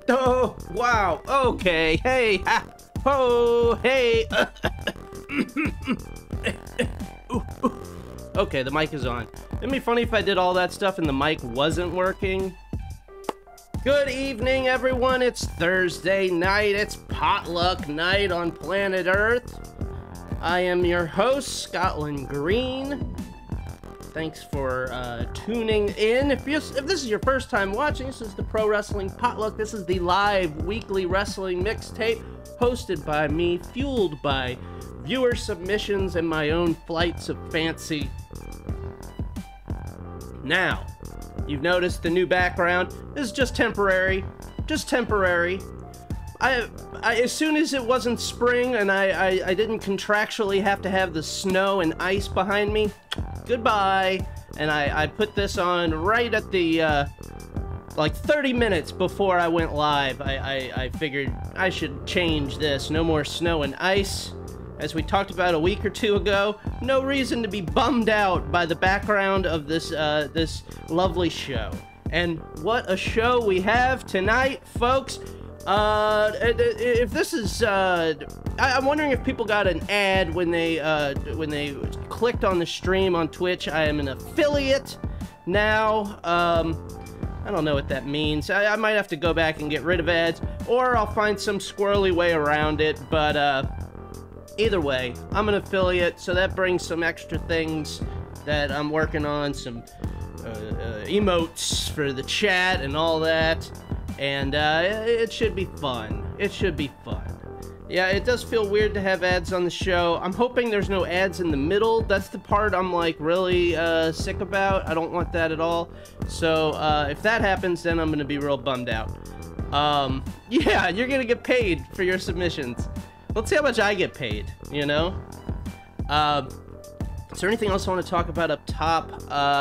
Oh, wow. Okay. Hey. Ha. Ho. Hey. Okay, the mic is on. It'd be funny if I did all that stuff and the mic wasn't working. Good evening, everyone. It's Thursday night. It's potluck night on planet Earth. I am your host, Scotland Green. Thanks for tuning in. If this is your first time watching, this is the Pro Wrestling Potluck. This is the live weekly wrestling mixtape hosted by me, fueled by viewer submissions and my own flights of fancy. Now, you've noticed the new background. This is just temporary. Just temporary. I as soon as it wasn't spring and I didn't contractually have to have the snow and ice behind me, goodbye. And I put this on right at the, like 30 minutes before I went live. I figured I should change this. No more snow and ice. As we talked about a week or two ago, no reason to be bummed out by the background of this, this lovely show. And what a show we have tonight, folks. If this is, I'm wondering if people got an ad when they clicked on the stream on Twitch. I am an affiliate now. I don't know what that means. I might have to go back and get rid of ads, or I'll find some squirrely way around it, but, either way, I'm an affiliate, so that brings some extra things that I'm working on, some, emotes for the chat and all that. And it should be fun. It should be fun. Yeah, it does feel weird to have ads on the show. I'm hoping there's no ads in the middle. That's the part I'm like really sick about. I don't want that at all. So if that happens, then I'm gonna be real bummed out. Yeah, you're gonna get paid for your submissions. Let's see how much I get paid, you know? Is there anything else I want to talk about up top?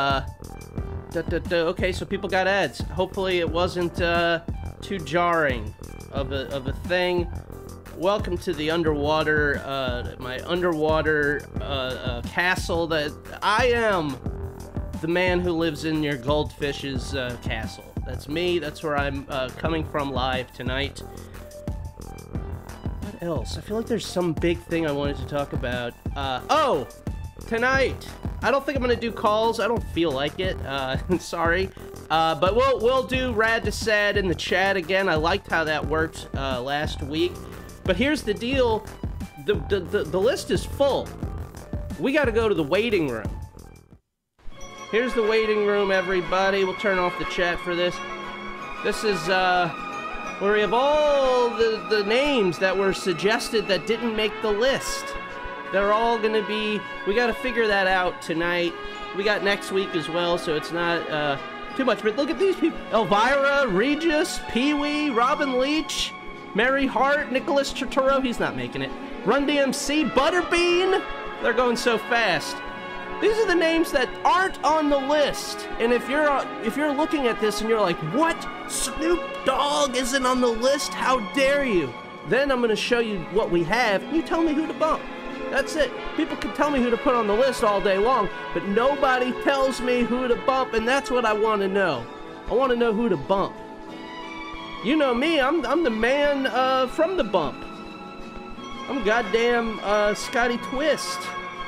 Okay, so people got ads. Hopefully it wasn't too jarring of a thing. Welcome to the underwater, my underwater castle. That I am the man who lives in your goldfish's castle. That's me. That's where I'm coming from live tonight. What else? I feel like there's some big thing I wanted to talk about. Oh! Tonight, I don't think I'm gonna do calls. I don't feel like it. Sorry, but we'll do RAD to SAD in the chat again. I liked how that worked last week. But here's the deal: the list is full. We got to go to the waiting room. Here's the waiting room, everybody. We'll turn off the chat for this. This is where we have all the names that were suggested that didn't make the list. They're all gonna be, we gotta figure that out tonight. We got next week as well, so it's not too much. But look at these people: Elvira, Regis, Pee-wee, Robin Leach, Mary Hart, Nicholas Turturro, he's not making it, Run DMC, Butterbean. They're going so fast. These are the names that aren't on the list. And if you're looking at this and you're like, what? Snoop Dogg isn't on the list? How dare you? Then I'm gonna show you what we have, and you tell me who to bump. That's it. People can tell me who to put on the list all day long, but nobody tells me who to bump, and that's what I want to know. I want to know who to bump. You know me, I'm the man from the bump. I'm goddamn Scotty Twist.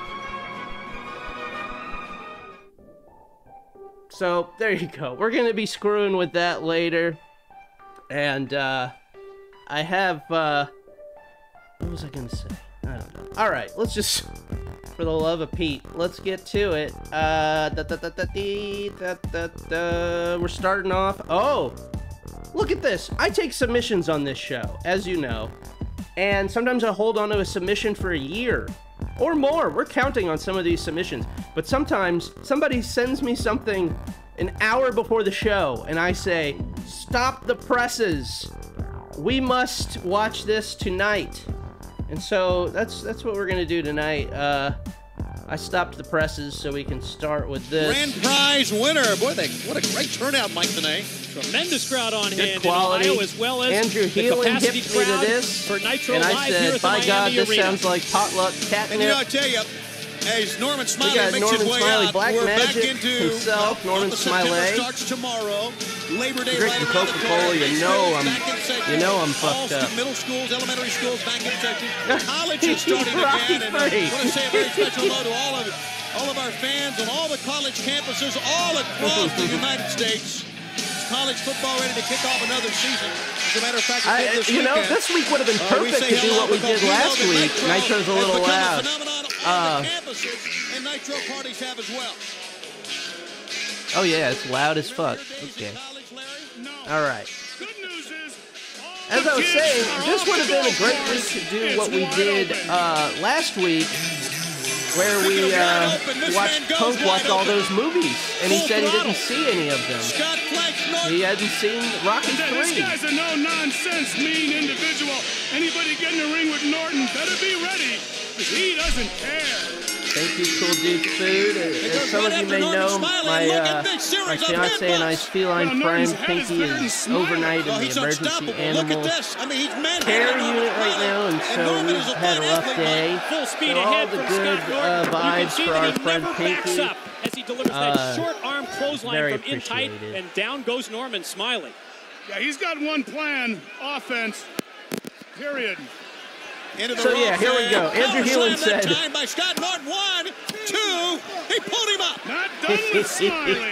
So, there you go. We're going to be screwing with that later. And I have, what was I going to say? I don't know. Alright, let's just, for the love of Pete, let's get to it. We're starting off. Oh, look at this. I take submissions on this show, as you know. And sometimes I hold on to a submission for a year or more. We're counting on some of these submissions. But sometimes somebody sends me something an hour before the show, and I say, stop the presses. We must watch this tonight. And so that's what we're gonna do tonight. I stopped the presses so we can start with this. Grand prize winner. Boy, what a great turnout, Mike, tonight. Tremendous crowd on Good hand quality. in Ohio, as well as Andrew the Healing capacity hipped me to crowd this, for Nitro and I Live here said, at the by Miami God, this Arena. sounds like potluck catnip. And you know, I tell you, As Norman We Smiley got makes Norman his way Smiley, out, Black we're Magic back into himself, Norman September Smiley. starts tomorrow. Labor Day Drinking right around the Coca-Cola, corner. you know I'm fucked up. Middle schools, elementary schools back in session. College is starting again, and I want to say a very special hello to all of our fans on all the college campuses all across the United States. College football ready to kick off another season. As a matter of fact, this week would have been perfect to do what we did last week. Nitro's a little loud. Campuses and Nitro parties have as well. Oh yeah, it's loud as fuck. Okay. All right. As I was saying, this would have been a great week to do what we did last week, where we watched Punk watch all those movies, and he said he didn't see any of them. He hadn't seen Rocky 3. This guy's a no-nonsense, mean individual. Anybody get in the ring with Norton better be ready, because he doesn't care. Thank you, Cool Dude Food. As some of you may know, my fiance and I's feline friend Pinky is overnight in the emergency animal care unit right now, and so we've had a rough day. So all the good vibes for our friend Pinky. As he delivers that short arm clothesline from in tight, appreciated. and down goes Norman Smiley. Yeah, he's got one plan, offense, period. So yeah, here we go. Andrew Heelan said, Time by Scott Norton. 1, 2. He pulled him up. Not done with Smiley.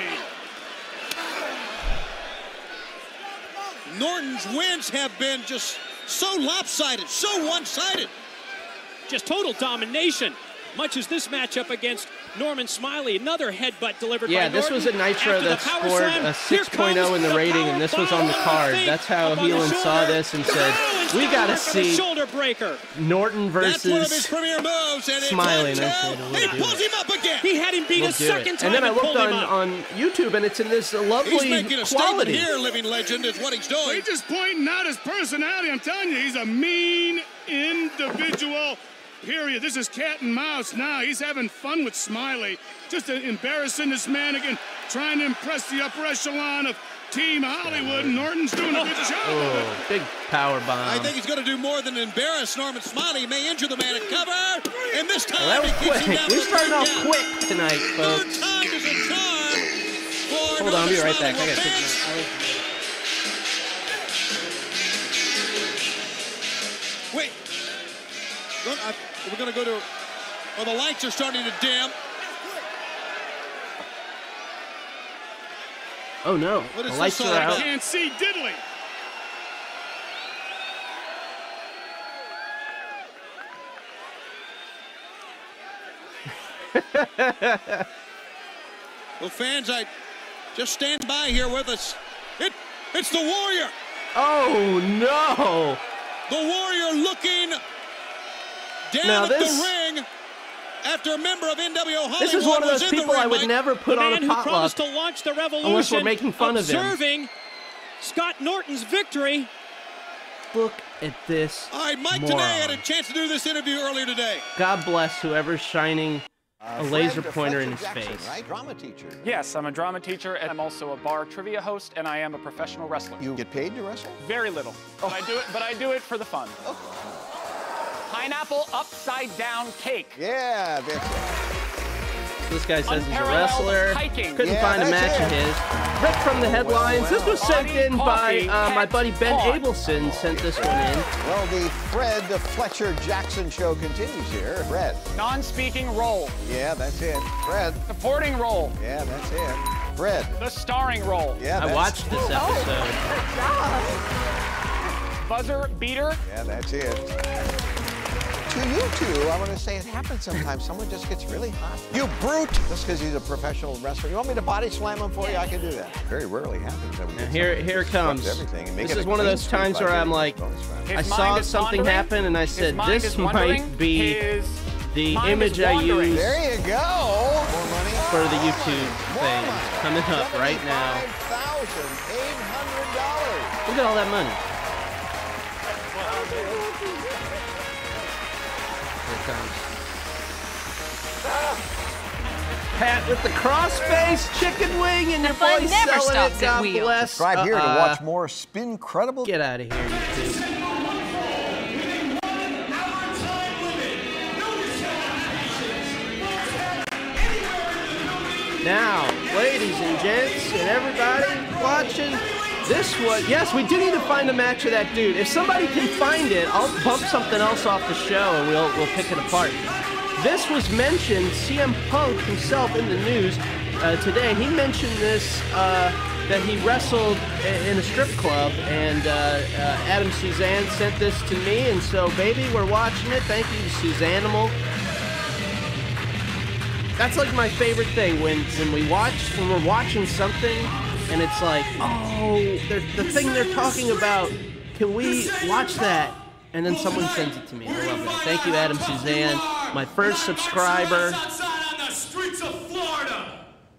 Norton's wins have been just so lopsided, so one-sided. Just total domination. Much as this matchup against Norman Smiley, another headbutt delivered by Norton. yeah, this was a Nitro that scored a 6.0 in the rating, and this was on the card. That's how Heelan saw this and said, we gotta see shoulder breaker. Norton versus That's one of his premier moves, and Smiley. it's And I said, he pulls him up again. He had him beat we'll a second time. And then I looked pulled him up. on YouTube, and it's in this lovely He's making a quality. statement here, living legend, is what he's doing. He's just pointing out his personality. I'm telling you, he's a mean individual, period. This is cat and mouse now. He's having fun with Smiley. Just embarrassing this man again, trying to impress the upper echelon of Team Hollywood. Norton's doing a good job of it. Big power bomb. I think he's going to do more than embarrass Norman Smiley. He may injure the man at cover, and this time Well, that was he keeps him quick. down. We're starting off quick tonight, Third folks. time is a charm for Hold on, I'll be right back. I Norman gotta Smiley. take Wait. We're going to go to... Well, the lights are starting to dim. Oh no, What is the lights this are all out. Can't see diddly. Well, fans, just stand by here with us. It's the Warrior. Oh no! The Warrior looking down Now at this- the ring after a member of NWO Hollywood This is one of was those in the people ring, I would Mike. never put The on man a who potluck promised to launch the revolution, unless we're making fun of him. observing Scott Norton's victory. Look at this All right, Mike moron. today had a chance to do this interview earlier today. God bless whoever's shining a laser pointer in his face. Right? Drama teacher. Yes, I'm a drama teacher, and I'm also a bar trivia host, and I am a professional wrestler. You get paid to wrestle? Very little, but I do it for the fun. Pineapple upside down cake. Yeah, that's it. This guy says he's a Unparalleled wrestler. hiking. Couldn't Yeah, find a that's match of it. his. Ripped from the headlines. This was sent in by my buddy Ben Abelson. Sent this one in. Well, the Fred Fletcher Jackson show continues here. Fred. Non-speaking role. Yeah, that's it. Fred. Supporting role. Yeah, that's it. Fred. The starring role. Yeah, I watched this episode. Buzzer beater. Yeah, that's it. To you two, I want to say it happens sometimes. Someone just gets really hot. You brute! Just because he's a professional wrestler. You want me to body slam him for you? I can do that. Very rarely happens. That we get Here someone it to comes. disrupt everything and make This it is a one of clean those sweep times by where I'm doing like, bonus round. His I mind saw is something wandering. happen and I His said, mind this is wandering. might be His the mind image is I wandering. use There you go. More money. for the YouTube thing coming up right now. $75,800. Look at all that money. Here it comes. Pat with the crossface chicken wing and your fun boy never selling stops it. at God Wheels. bless. Subscribe here to watch more Spin Credible. Get out of here, YouTube. Now, ladies and gents, and everybody watching, this was, yes, we do need to find a match of that dude. If somebody can find it, I'll bump something else off the show and we'll pick it apart. This was mentioned, CM Punk himself in the news today. He mentioned this, that he wrestled in a strip club, and Adam Suzanne sent this to me, and so, baby, we're watching it. Thank you, Suzanimal. That's like my favorite thing when we're watching something and it's like, oh, the thing they're talking about, can we watch that? And then someone sends it to me. I love that. Thank you, Adam Suzanne, my first subscriber. On the streets of Florida.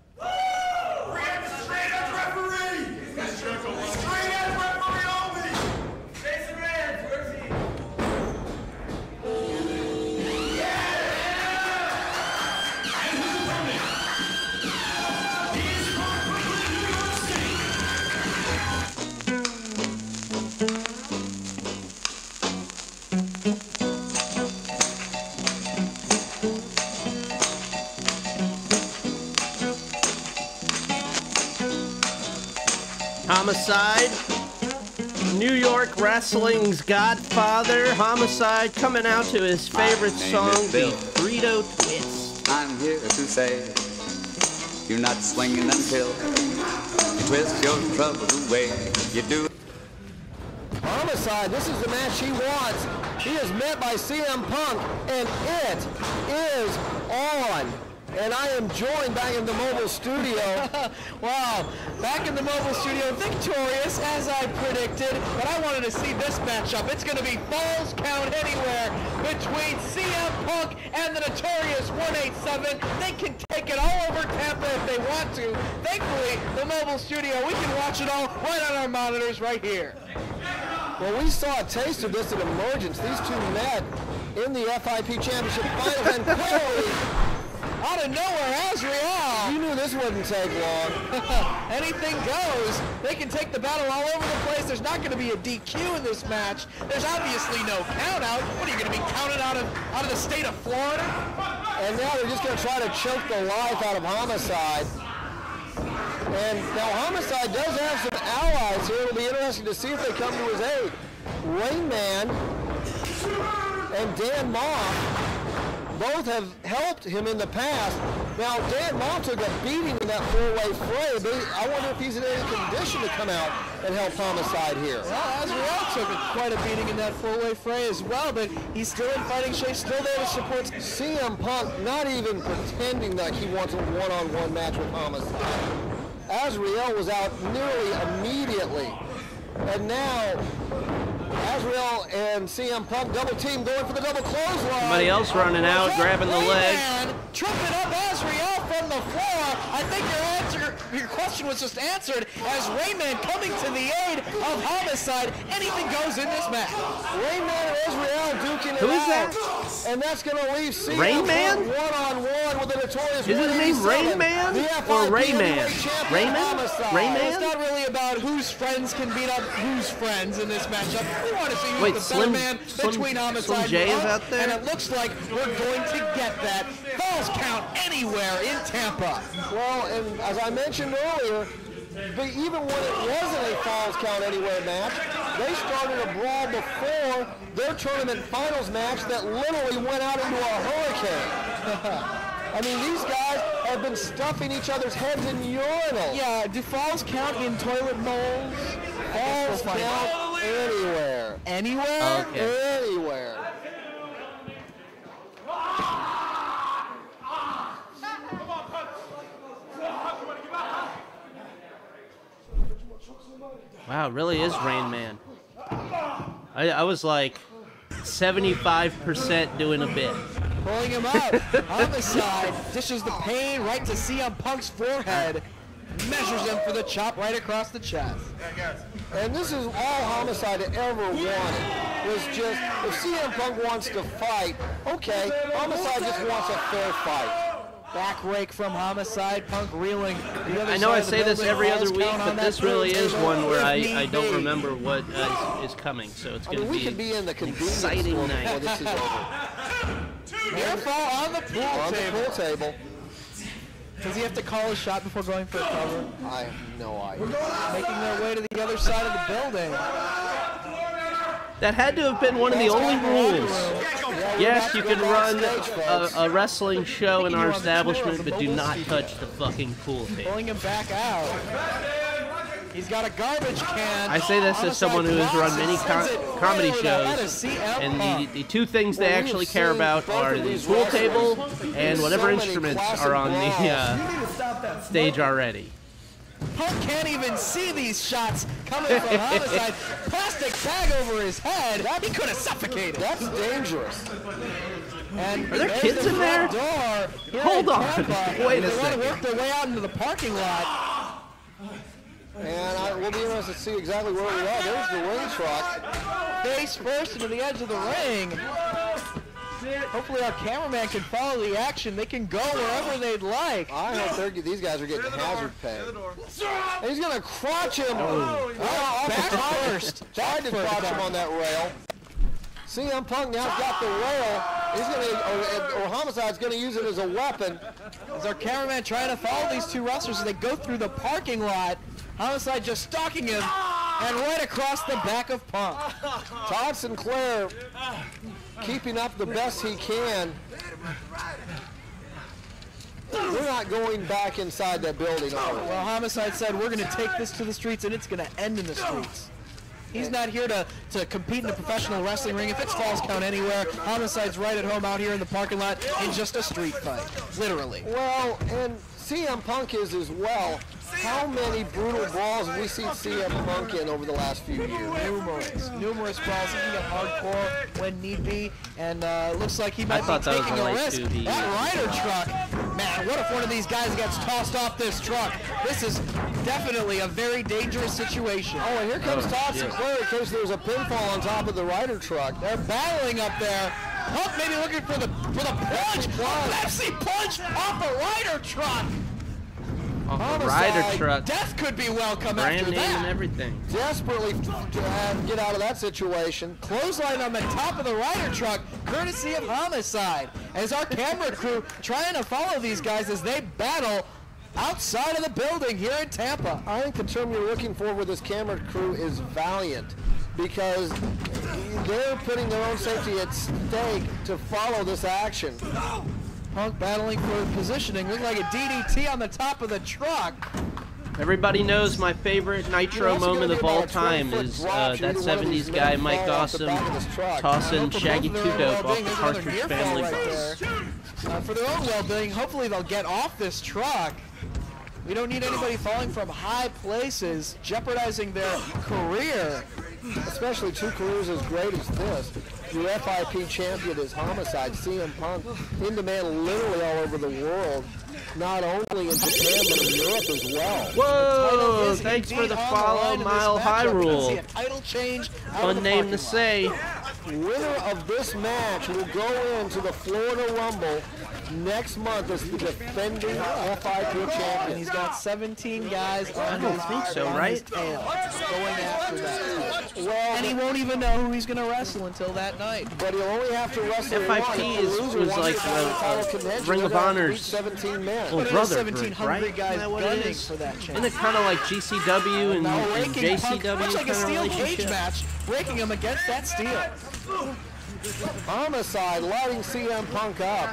Homicide, New York wrestling's godfather. Homicide coming out to his favorite song, the Burrito Twist. I'm here to say, you're not swinging until you twist your troubles away. You do. Homicide, this is the match he wants. He is met by CM Punk, and it is on. And I am joined back in the mobile studio. Wow, back in the mobile studio, victorious as I predicted. But I wanted to see this matchup. It's going to be Falls Count Anywhere between CM Punk and the notorious 187. They can take it all over Tampa if they want to. Thankfully, the mobile studio, we can watch it all right on our monitors right here. Well, we saw a taste of this at Emergence. These two met in the FIP Championship Finals, and clearly, out of nowhere, Azrael. You knew this wouldn't take long. Anything goes. They can take the battle all over the place. There's not going to be a DQ in this match. There's obviously no count out. What are you going to be counted out of the state of Florida? And now they're just going to try to choke the life out of Homicide. And now Homicide does have some allies here. It'll be interesting to see if they come to his aid. Rain Man and Dan Moff both have helped him in the past. Now, Dan Moff took a beating in that four-way fray, but I wonder if he's in any condition to come out and help Homicide here. Well, Azrael took quite a beating in that four-way fray as well, but he's still in fighting shape, still there to support CM Punk, not even pretending like he wants a one-on-one match with Homicide. Azrael was out nearly immediately, and now Azrael and CM Punk double team going for the double clothesline. Somebody else running out, grabbing the leg. Tripping up Azrael from the floor. I think your question was just answered as Rayman coming to the aid of Homicide. Anything goes in this match. Rayman and Azrael duking it out. Who is that? And that's going to leave CM Rayman? Punk one-on-one with the notorious Is his name Rayman or Rayman? Rayman? Rayman? It's not really about whose friends can beat up whose friends in this matchup. We want to see who's the Slim, better man between Homicide Slim J is out there? and it looks like we're going to get that. Falls Count Anywhere in Tampa. Well, and as I mentioned earlier, even when it wasn't a Falls Count Anywhere match, they started a brawl before their tournament finals match that literally went out into a hurricane. I mean, these guys have been stuffing each other's heads in urinals. Yeah, do falls count in toilet bowls? Falls count anywhere. Anywhere? Okay. Anywhere. Wow, it really is Rain Man. I was like 75% doing a bit. Pulling him up. Homicide dishes the pain right to CM Punk's forehead. Measures him for the chop right across the chest. And this is all Homicide ever wanted. Was just, if CM Punk wants to fight, okay, Homicide just wants a fair fight. Back rake from Homicide, Punk reeling. I know I say this every other week, but this really is one where I don't remember what is coming, so it's going to we could be in the an exciting night. before this is over. Careful on the pool table. Pool table. Does he have to call a shot before going for a cover? I have no idea. Making their way to the other side of the building. That had to have been one of the only rules. Yes, you can run a wrestling show in our establishment, but do not touch the fucking pool table. Pulling him back out. He's got a garbage can. I say this as someone who has run many comedy shows, and the two things they actually care about are the pool table and whatever instruments are on the stage already. Punk can't even see these shots coming from Homicide. Plastic bag over his head. He could have suffocated. That's dangerous. And are there kids in there? Hold on. Wait a second. They want to work their way out into the parking lot. And we'll be interested to see exactly where we are. There's the ring truck. Face first into the edge of the ring. Hopefully our cameraman can follow the action. They can go wherever they'd like. I hope these guys are getting hazard pay. And he's going to crotch him. Back first. Tried to crotch him on that rail. CM Punk now's got the rail. He's going to, or Homicide's going to use it as a weapon. As our cameraman trying to follow these two wrestlers as they go through the parking lot. Homicide just stalking him and right across the back of Punk. Todd Sinclair keeping up the best he can. We're not going back inside that building, are we? Well, Homicide said we're going to take this to the streets and it's going to end in the streets. He's not here to compete in a professional wrestling ring. If it's Falls Count Anywhere, Homicide's right at home out here in the parking lot in just a street fight, literally. Well, and CM Punk is as well. How many brutal brawls have we seen CM Punk in over the last few years? Numerous brawls. He can get hardcore when need be, and looks like he might be taking a risk. That rider truck, man, what if one of these guys gets tossed off this truck? This is definitely a very dangerous situation. Oh, and here comes Todd Sinclair in case there's a pinfall on top of the rider truck. They're battling up there. Punk maybe looking for the punch. Pepsi punch off the rider truck. Off the rider truck. Death could be welcome brand after name that. And everything. Desperately to get out of that situation. Clothesline on the top of the rider truck, courtesy of Homicide. As our camera crew trying to follow these guys as they battle outside of the building here in Tampa. I think the term you're looking for with this camera crew is valiant, because they're putting their own safety at stake to follow this action. Punk battling for positioning, looking like a DDT on the top of the truck. Everybody knows my favorite Nitro moment of all time is that 70s guy Mike Awesome tossing Shaggy 2-Dope off the Partridge Family bus. For their own well-being, hopefully they'll get off this truck. We don't need anybody falling from high places, jeopardizing their career. Especially two careers as great as this. Your FIP champion is Homicide, CM Punk, in demand literally all over the world. Not only in Japan, but in Europe as well. Whoa! Thanks for the follow, Mile High Rule. Title change. Fun name to say. Winner of this match will go into the Florida Rumble next month as the defending FIP champion. He's got 17 guys on I don't think so, right? Tail going after that. Well, and he won't even know who he's going to wrestle until that night. But he'll only have to wrestle FIP was like Ring of Honor's 17 men. Well, brother, 17 hungry right? guys Isn't that what it is? for that chance. Isn't it kind of like GCW and JCW much like a kind of steel relationship? cage match, breaking him against that steel. Homicide lighting CM Punk up.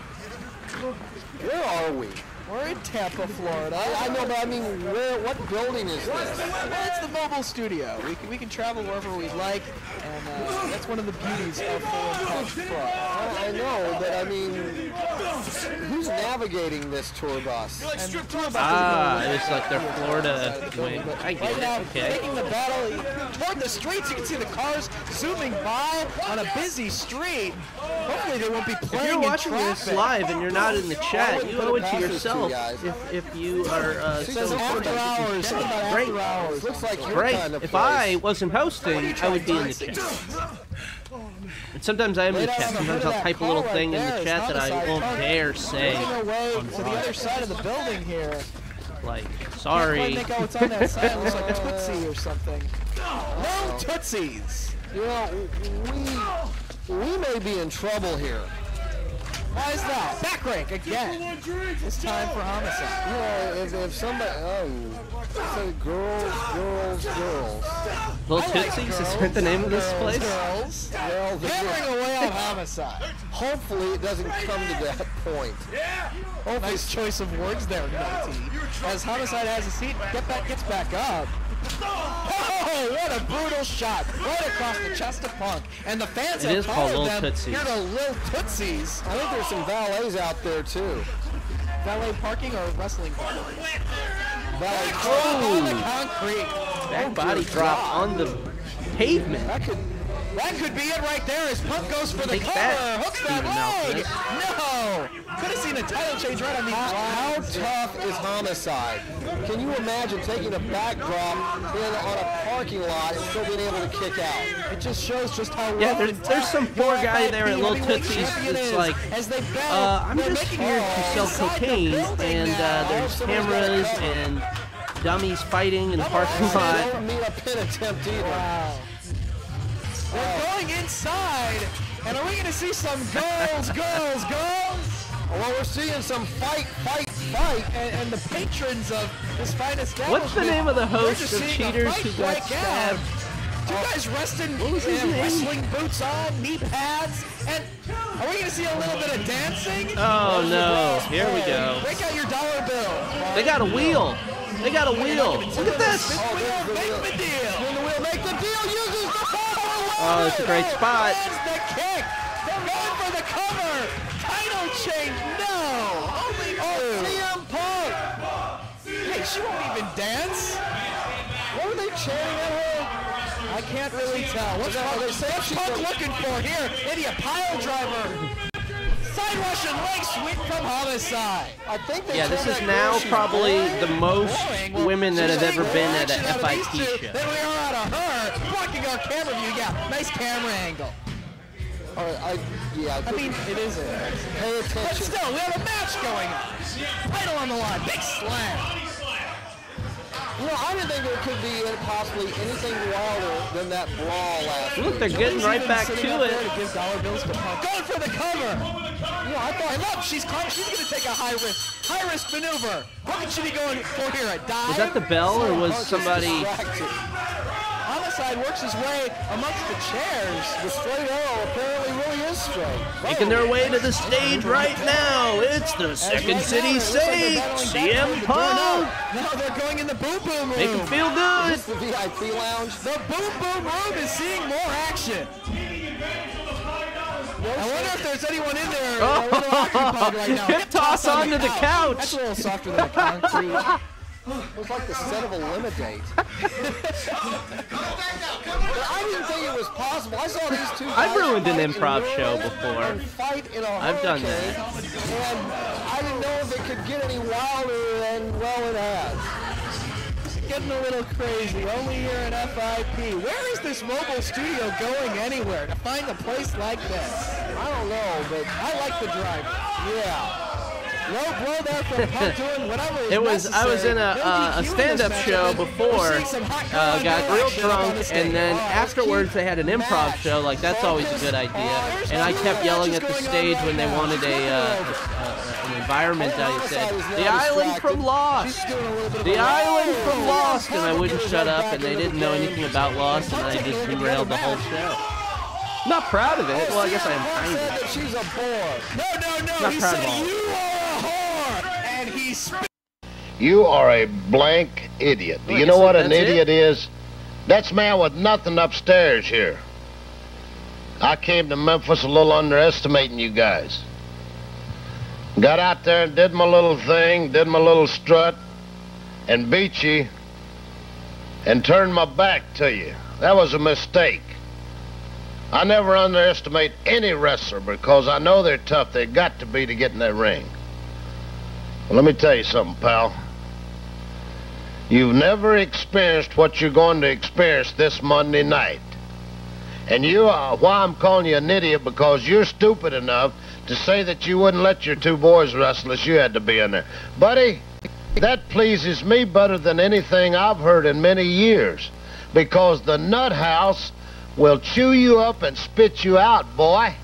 Where are we? We're in Tampa, Florida. I know, but I mean, what building is this? Well, it's the mobile studio. We can travel wherever we'd like, and that's one of the beauties of Full Punch Pro. I know, but I mean, who's navigating this tour bus? It's like their Florida wing. I get right now, it. Okay. taking the battle toward the streets. You can see the cars zooming by on a busy street. Hopefully they won't be playing If you're watching this live and you're not in the chat, you owe it to yourself if you are says after hours. Great. After hours. Looks like your Great. kind of If place. I wasn't hosting, I would be in the chat. And sometimes I am in the chat. Sometimes I'll type a little thing in the chat that I won't dare say. Away to the other side of the building here. Like, Can't sorry. quite make out what's on that side. It looks like a Tootsie or something. No Tootsies. You know, we may be in trouble here. Why is that? Back rake again. It's time for Homicide. You know, if somebody, say girls. Little Tootsies, is that the name of this place? Girls. Well, Hammering away on Homicide. hopefully it doesn't come to that point. Nice choice of words there, Nutty. As Homicide has a seat, gets back up. Oh, what a brutal shot. Right across the chest of Punk. And the fans have called them here the Lil Tootsies. I think there's some valets out there, too. Valet parking or wrestling? Valet on the concrete. Back body drop on the pavement. That could be it right there as Punk goes for the cover. Hooks that leg. No. Could have seen a title change right on the How tough is Homicide? Can you imagine taking a backdrop on a parking lot and still being able to kick out? It just shows just how there's some poor guy there at Little Tootsies that's like, I'm just here to sell cocaine, and there's cameras and dummies fighting in the parking lot. Don't mean a pin attempt either. Wow. We're going inside, and are we going to see some girls? Well, we're seeing some fight, and the patrons of this fine establishment. What's the name of the host of Cheaters who got stabbed? Two guys wrestling boots on, knee pads, and are we going to see a little bit of dancing? Oh no, here we go. Break out your dollar bill. They got a wheel. Look at this. Make the deal. Make the deal. Uses the power. Oh, it's a great spot. There's the kick. They're going for the cover. Title change. No. CM Punk. Hey, she won't even dance. What were they chanting at her? I can't really tell. What's Punk looking for here? Maybe a pile driver. Side Russian leg sweep from Homicide. I think this is now probably the most women that have ever been at a FIT show. Then we are out of her, blocking our camera view. Yeah, nice camera angle. I mean, it is it. Pay attention. But still, we have a match going on. Title on the line, big slam. You know, I didn't think there could be possibly anything wilder than that brawl last week. Look, they're getting right back to it. Going for the cover. You know, I thought, look, she's going to take a high risk maneuver. What should he going for here? A dive? Was that the bell or was somebody? Homicide works his way amongst the chairs. The straight arrow apparently really is straight. Making their way to the stage right now. It's the Second City Saint, CM Punk. No, they're going in the Boom Boom Room. Make them feel good. Is this the VIP lounge? The Boom Boom Room is seeing more action. I wonder if there's anyone in there a little occupied right now. Hip toss onto the couch. That's a little softer than a concrete. It was like the set of Eliminate. But I didn't think it was possible. I saw these two guys. I've ruined an improv show before. I've done that. And I didn't know if it could get any wilder than, well, it has. It's getting a little crazy. Only here in FIP. Where is this mobile studio going anywhere to find a place like this? I don't know, but I like the driver. Yeah. Low blow there from Punk doing whatever is necessary. I was in a stand-up show before, got real drunk, and then afterwards they had an improv show. Like, that's always a good idea. And I kept yelling at the stage when they wanted an environment. I said, "The island from Lost! The island from Lost!" And I wouldn't shut up, and they didn't know anything about Lost, and I just derailed the whole show. I'm not proud of it. Well, I guess I am kind of. She's a bore. No. He said you are a whore, and he spit. You are a blank idiot. Do you know what an idiot is? That's man with nothing upstairs here. I came to Memphis a little underestimating you guys. Got out there and did my little thing, did my little strut, and beat you, and turned my back to you. That was a mistake. I never underestimate any wrestler because I know they're tough. They've got to be to get in that ring. Well, let me tell you something, pal. You've never experienced what you're going to experience this Monday night. And why I'm calling you an idiot, because you're stupid enough to say that you wouldn't let your two boys wrestle unless you had to be in there. Buddy, that pleases me better than anything I've heard in many years, because the nut house will chew you up and spit you out, boy.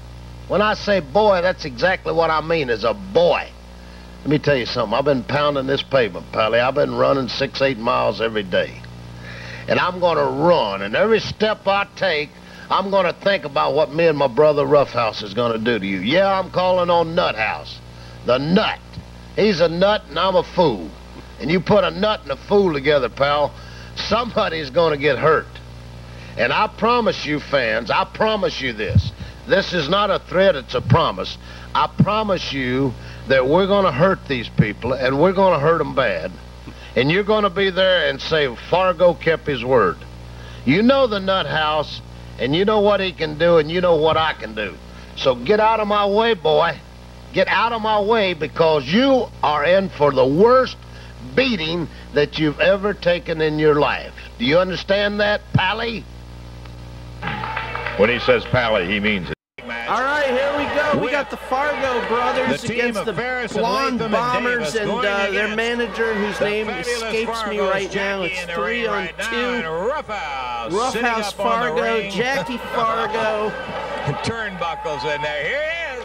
When I say boy, that's exactly what I mean, is a boy. Let me tell you something. I've been pounding this pavement, Pally. I've been running 6-8 miles every day. And I'm going to run, and every step I take, I'm going to think about what me and my brother Roughhouse is going to do to you. Yeah, I'm calling on Nuthouse. The nut. He's a nut, and I'm a fool. And you put a nut and a fool together, pal, somebody's going to get hurt. And I promise you, fans, I promise you this. This is not a threat, it's a promise. I promise you that we're going to hurt these people, and we're going to hurt them bad. And you're going to be there and say, Fargo kept his word. You know the nut house, and you know what he can do, and you know what I can do. So get out of my way, boy. Get out of my way, because you are in for the worst beating that you've ever taken in your life. Do you understand that, Pally? When he says Pally, he means it. All right, here we go. We got the Fargo brothers against the Blonde Bombers and their manager, whose name escapes me right now. It's 3-on-2. Roughhouse Fargo, Jackie Fargo. Turnbuckles in there. Here he is.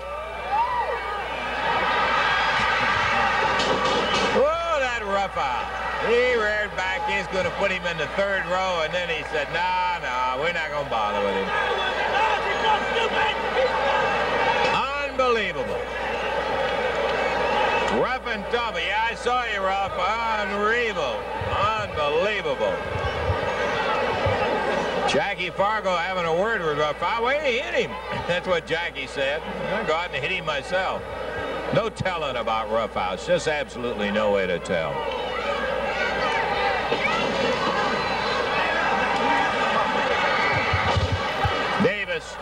Whoa, that Roughhouse. He reared back. He's going to put him in the third row, and then he said, nah, we're not going to bother with him. Unbelievable. Rough and tough. Yeah, I saw you, Rough. Unbelievable. Jackie Fargo having a word with Rough. Wait, he hit him. That's what Jackie said. I'm going to go out and hit him myself. No telling about Roughhouse. Just absolutely no way to tell. Davis.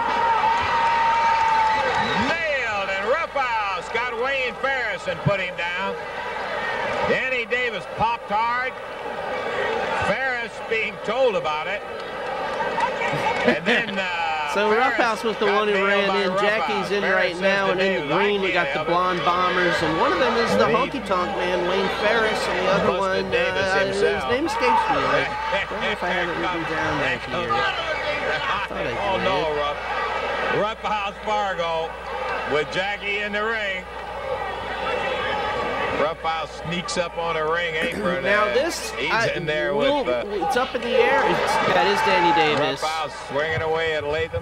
Nailed, and Roughhouse got Wayne Ferris and put him down. Danny Davis popped hard. Ferris being told about it. And then so Roughhouse was the one who ran in. Jackie's in right now, and in the green we got the Blonde Bombers, and one of them is the Honky Tonk Man, Wayne Ferris, and the other one, his name escapes me. I don't know if I have it written down right here. Oh no, Roughhouse Fargo with Jackie in the ring. Roughhouse sneaks up on a ring apron. Now this, he's in there with. It's up in the air. That is Danny Davis. Roughhouse swinging away at Latham.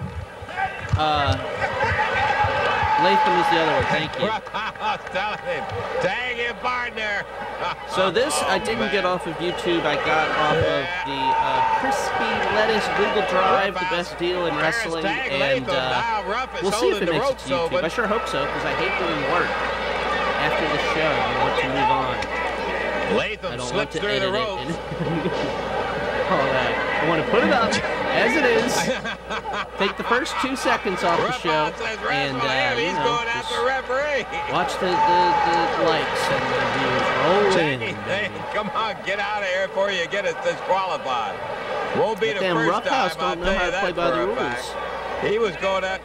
Latham is the other one. Thank you. Roughhouse telling him, tag him, partner. So this I didn't get off of YouTube. I got off of the Crispy Lettuce Google Drive, the best deal in wrestling, and we'll see if it makes it to YouTube. I sure hope so, because I hate doing work after the show. I want to move on. Latham slips through the ropes. All right. I want to put it up as it is. Take the first 2 seconds off the show, and you know, just watch the likes and the views roll in. Come on, get out of here before you get us disqualified. Won't be the first Roughhouse time. don't know how to play by the rules. He was going to.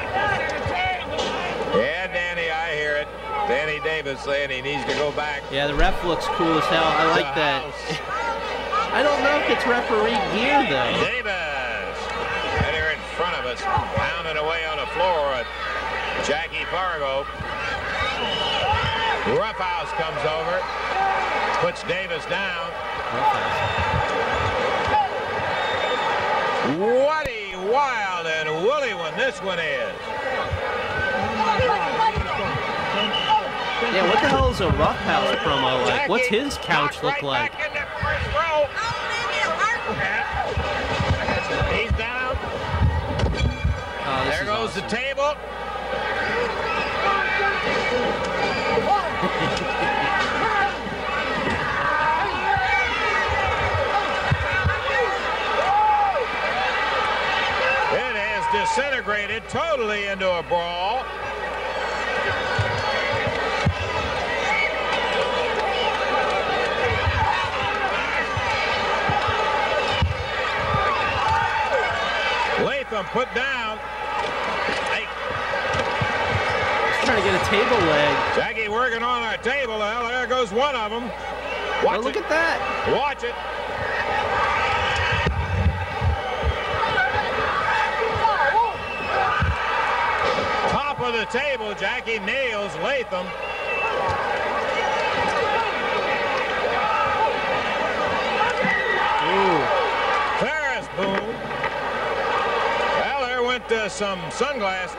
Yeah, Danny, I hear it. Danny Davis saying he needs to go back. Yeah, the ref looks cool as hell. I like that. I don't know if it's referee gear, though. Davis, right here in front of us, pounding away on the floor at Jackie Fargo. Roughhouse comes over, puts Davis down. What a wild and woolly one this one is. Yeah, what the hell is a Roughhouse promo like? What's his couch look like? He's down. Oh, there goes awesome. The table. It has disintegrated totally into a brawl. Latham put down. Hey. He's trying to get a table leg. Jackie working on our table. Well, there goes one of them. Watch look at that. Watch it. the table. Jackie nails Latham. Ferris, boom. Well, there went some sunglasses.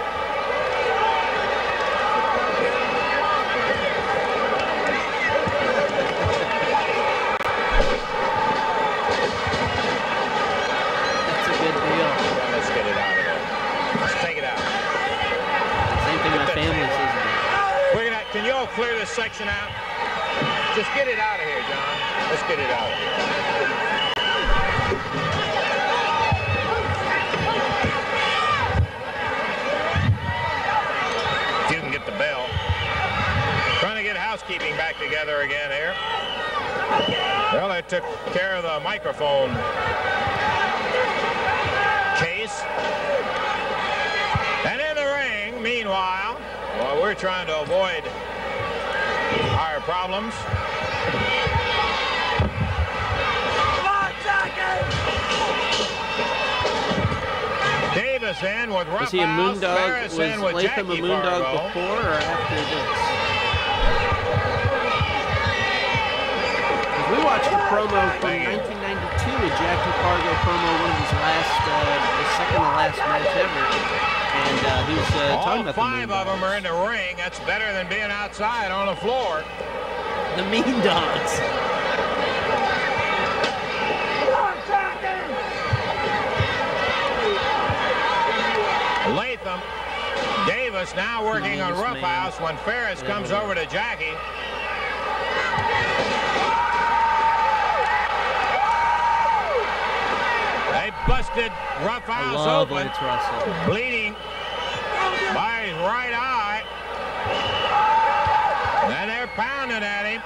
That's a good deal. Yeah, let's get it out of there. Let's take it out. Same thing my family says. We're gonna. Can you all clear this section out? Just get it out of here, John. Let's get it out of here. If you can get the bell. Trying to get housekeeping back together again here. Well, they took care of the microphone case. And in the ring, meanwhile, while we're trying to avoid our problems. Davis in with Roughhouse. Was he a moondog? Ferris Was in with Latham a Jackie moondog Fargo. before or after this? We watched a promo from 1992, a Jackie Fargo promo, one of his last, the second to last match ever. And he was talking about the All 5 of them are in the ring. That's better than being outside on the floor. The Mean Dogs. Latham, Davis now working on Roughhouse when Ferris comes over to Jackie. They busted Roughhouse open, bleeding by his right eye. And they're pounding at him.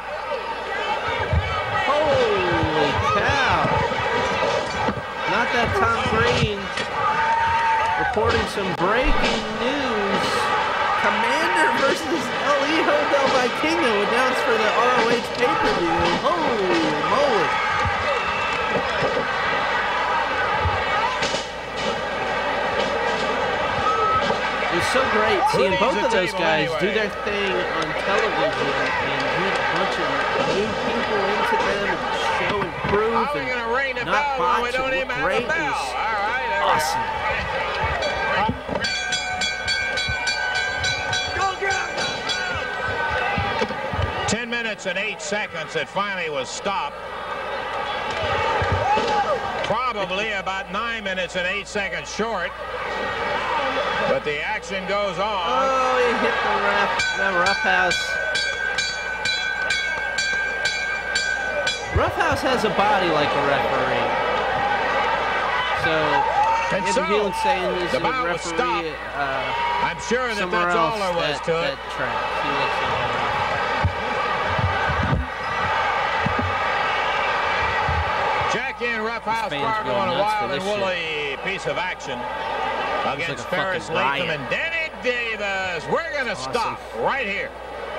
Holy cow. Not that Tom Green reporting some breaking news. Commander versus El Hijo del Vikingo announced for the ROH pay-per-view. Holy moly. It was so great seeing both of those guys do their thing on television and get a bunch of new people into them and show improve and not botch and look great. It was awesome. 10 minutes and 8 seconds. It finally was stopped. Probably about 9 minutes and 8 seconds short. But the action goes on. Oh, he hit the Roughhouse. Roughhouse has a body like a referee. So, Andrew Heelan saying he's a referee. I'm sure that that's all there was to it. He looks at that. Jackie and Roughhouse Fargo on a wild and woolly piece of action against Ferris, Latham, and Danny Davis. We're going to stop right here.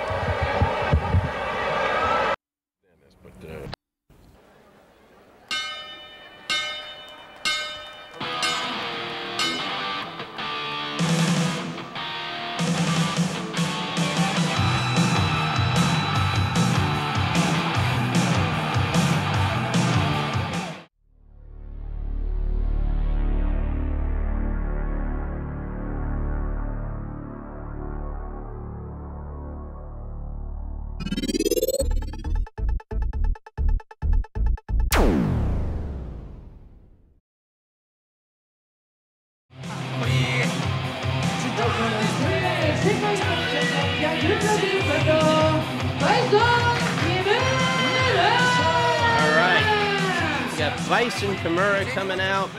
Bison, Kimura coming out.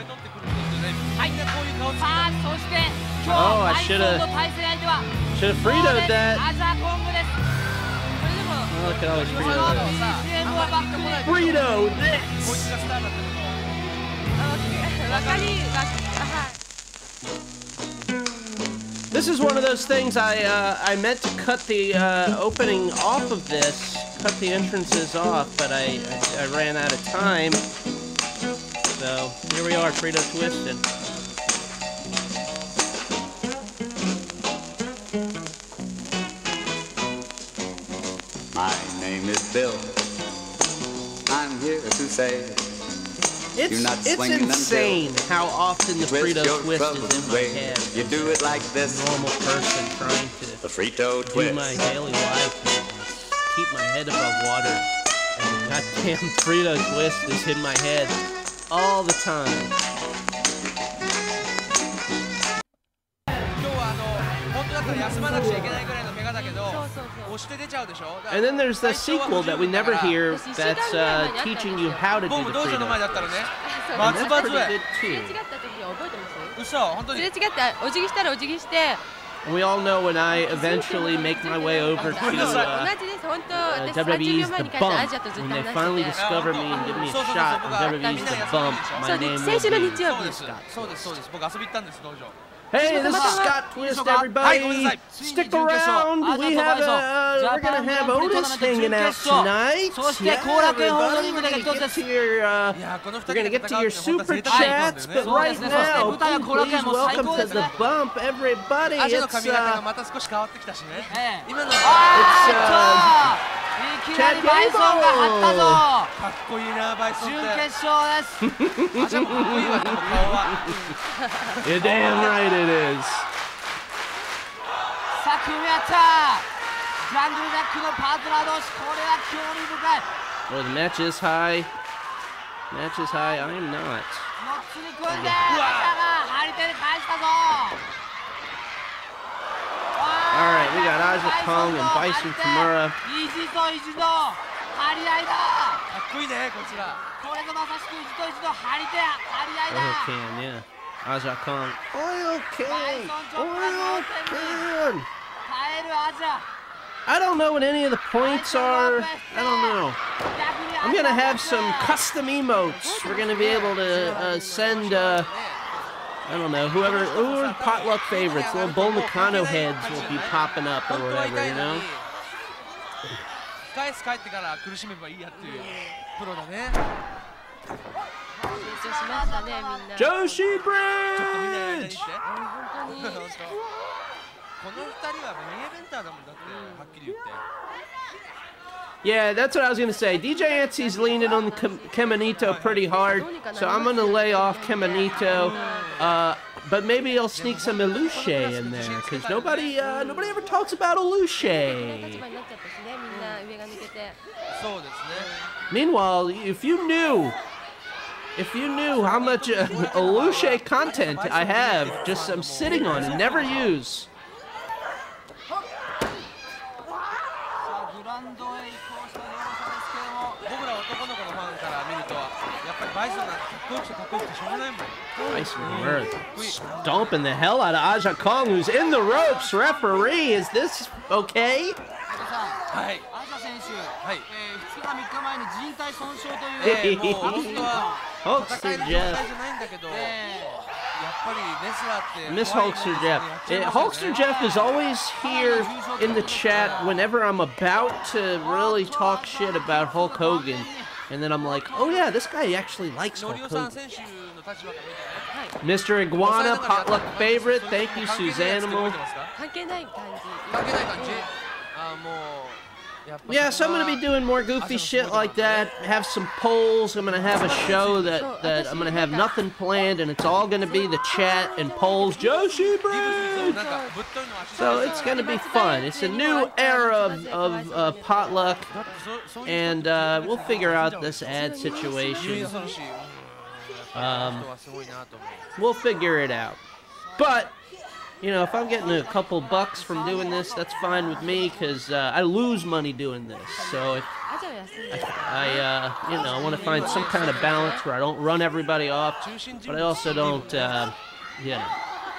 Oh, I should have Frito'd that. Oh, look at all these Frito this. This is one of those things I meant to cut the opening off of this, cut the entrances off, but I ran out of time. So here we are, Frito twisted. say. It's insane how often the Frito twist is in my head. You do it like this. Normal person trying to do my daily life and keep my head above water. And the goddamn Frito twist is in my head all the time. And then there's the sequel that we never hear that's teaching you how to do the Frito. And that's pretty good too. And we all know when I eventually make my way over to WWE's The Bump, when they finally discover me and give me a shot in WWE's The Bump, my name will be Scott Twist. Hey, this is Scott Twist, everybody. Stick around. We're gonna have Otis hanging out tonight. Yeah, everybody. We're gonna get to your super chats, but right now, please welcome to The Bump, everybody. It's Chad Gable. You're damn right it is. Well, the match is high. Match is high. I am not. All right, we got Aja Kong and Bison Kimura. Oil can, yeah. Aja Kong. Oil can! Oil can! I don't know what any of the points are. I don't know. I'm gonna have some custom emotes. We're gonna be able to send, I don't know, whoever potluck favorites, little Bull Nakano heads will be popping up or whatever, you know? Joshi Bridge! Yeah, that's what I was going to say. DJ Antsi's leaning on Kemanito pretty hard, so I'm going to lay off Kemanito. But maybe I'll sneak some Iluche in there, because nobody ever talks about Iluche. Meanwhile, if you knew how much Iluche content I have, just I'm sitting on and never use. Bison stomping the hell out of Aja Kong, who's in the ropes. Referee, is this okay? Hulkster Jeff. Miss Hulkster Jeff. Hulkster Jeff is always here in the chat whenever I'm about to really talk shit about Hulk Hogan. And then I'm like, oh yeah, this guy actually likes Hulk Hogan. Mr. Iguana, potluck favorite. Thank you, Suzanimal. Yeah, so I'm going to be doing more goofy shit like that, have some polls. I'm going to have a show that I'm going to have nothing planned, and it's all going to be the chat and polls. Joshi Bridge! So it's going to be fun. It's a new era of potluck, and we'll figure out this ad situation. We'll figure it out. But you know, if I'm getting a couple bucks from doing this, that's fine with me, because I lose money doing this. So if I want to find some kind of balance where I don't run everybody off, but I also don't, you know.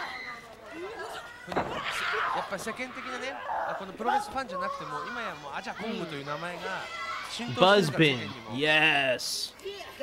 Buzzbin, yes.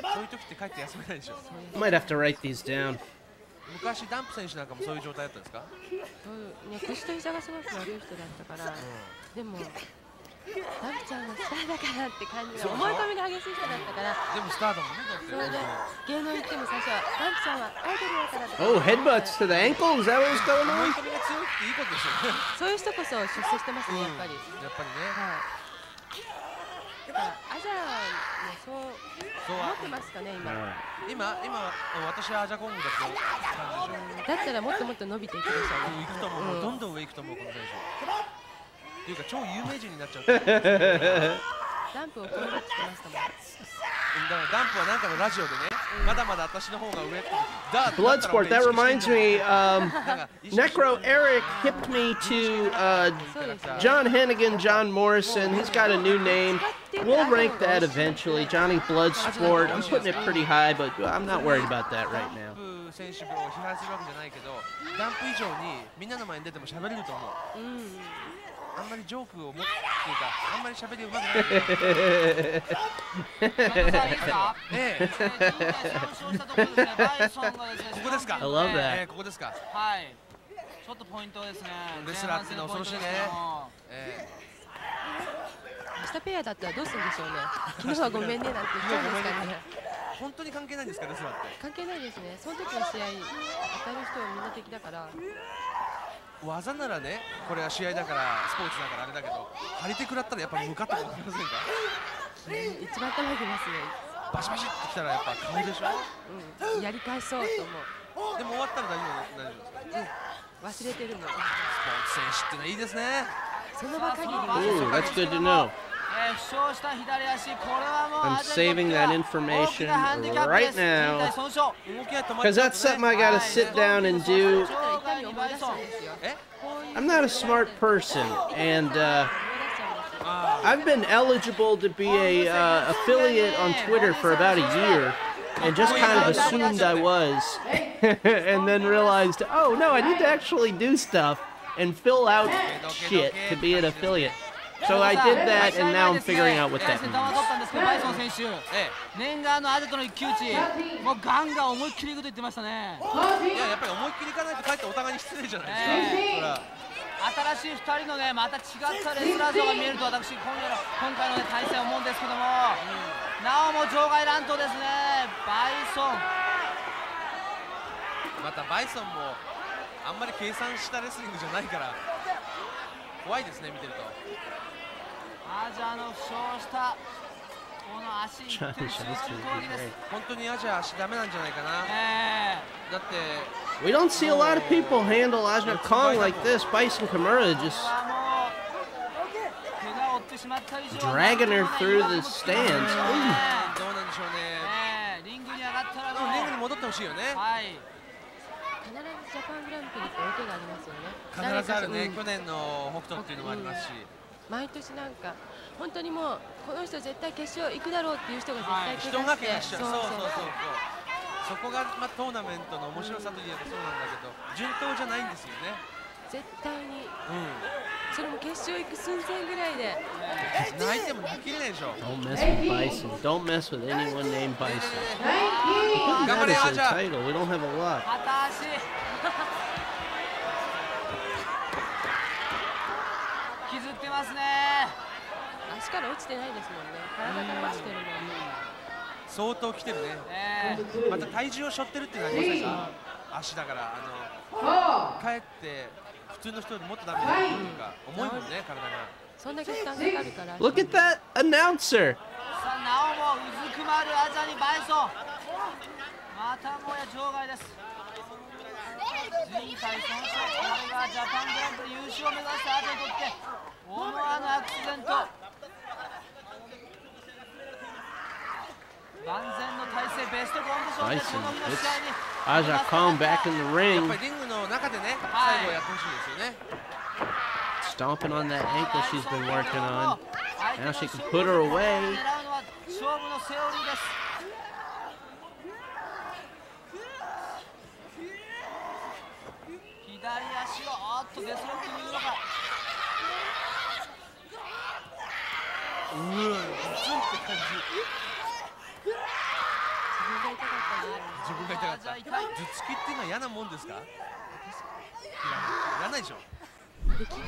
Might have to write these down. 昔ダンプ選手なんかもそういう状態だったんですか？腰と膝がすごく悪い人だったから、でもダンプちゃんがスターだからって感じで思い込みが激しい人だったから。でもスターだもんね。それで芸能行っても最初はダンプちゃんはアイドルだから。 Oh, headbutts to the ankle. Is that what was going on? 思い込みが強いっていいことですよね。そういう人こそ出世してますね、やっぱり。やっぱりね。はい。 アジャもそう思ってますかね、 今私はアジャコングだって感じでしょ。 だったらもっともっと伸びていくでしょうね。 行くと思う、どんどん上行くと思う、この選手。っていうか、超有名人になっちゃう。 ダンプを超えるって言ってましたもん。 だからダンプはなんかのラジオでね、まだまだ私の方が上って。 Bloodsport, that reminds me, Necro Eric hipped me to John Hennigan, John Morrison. He's got a new name. We'll rank that eventually. Johnny Bloodsport, I'm putting it pretty high, but I'm not worried about that right now. 選手を批判するわけじゃないけど、ダンプ以上にみんなの前に出ても喋れると思う。あんまりジョークを持っていうか、あんまり喋りうまくない。ここですか。 I love that. ここですか。 はい。ちょっとポイントですね。 レスラーってのは恐ろしいね。 明日ペアだったらどうするんでしょうね。昨日はごめんねなんて言っちゃうんですかね。 本当に関係ないんですか、レスラーって。 関係ないですね。その時の試合、当たる人はみんな敵だから。 技ならね、これは試合だからスポーツだからあれだけど、張り手食らったらやっぱりムカッと思いませんか。 一番頭きますね。 バシバシってきたらやっぱ顔でしょ。 やり返そうと思う。 でも終わったら大丈夫ですか。 忘れてるもん。スポーツ選手ってのはいいですね。 その場限り。 Ooh, that's good to know. I'm saving that information right now because that's something I gotta sit down and do. I'm not a smart person, and I've been eligible to be a affiliate on Twitter for about a year, and just kind of assumed I was, and then realized, oh no, I need to actually do stuff and fill out shit to be an affiliate. So I did that, and now I'm figuring out what that means. バイソン選手、念願のアジトの一騎打ち、もうガンガン思いっきりいくと言ってましたね。 いや、やっぱり思いっきりいかないとかえってお互いに失礼じゃないですか。 新しい2人のね、また違ったレスラー像が見えると私今回のね対戦思うんですけども、なおも場外乱闘ですね。バイソン。 またバイソンもあんまり計算したレスリングじゃないから怖いですね、見てると。 アジアの負傷したこの足一点集中攻撃です。 本当にアジア足ダメなんじゃないかな。だって We don't see a lot of people handle Ajna Kong like this. Bison Kimura just dragging her through the stands. どうなんでしょうね。 リングに上がったらリングに戻ってほしいよね。 必ずジャパングランプリって大怪我ありますよね。 必ずあるね。去年の北斗っていうのもありますし。 毎年なんか本当にもうこの人絶対決勝行くだろうっていう人が絶対人が怪我しちゃう。そうそこがまあトーナメントの面白さといえばそうなんだけど順当じゃないんですよね。 絶対に。それも決勝行く寸前ぐらいで。 泣いても泣きれないでしょ。 Don't mess with Bison. Don't mess with anyone named Bison. That is the title. We don't have a lot. 削ってますね。 足から落ちてないですもんね。体から落ちてるもんね。 相当来てるね。また体重を背負ってるっていうのはありませんか。足だからかえって普通の人よりもっとダメだっていうか重いもんね、体が。 そんだけ負担かかるから。 Look at that announcer. さあなおもうずくまるアジャにバイソン。またもや場外です。人体損傷、これがジャパングランプリ優勝を目指したアジャにとって思わぬアクシデント。万全の体勢、ベストコンディションでこの日の試合に。 Aja Kong back in the ring. やっぱりリングの中でね、最後やってほしいですよね。 Stomping on that ankle she's been working on. Now she can put her away. 勝負のセオリーです。左足をおっとデスロックにいるのか。 ズンって感じ。自分が痛かった。頭突きっていうのは嫌なもんですか。やらないでしょ。できない。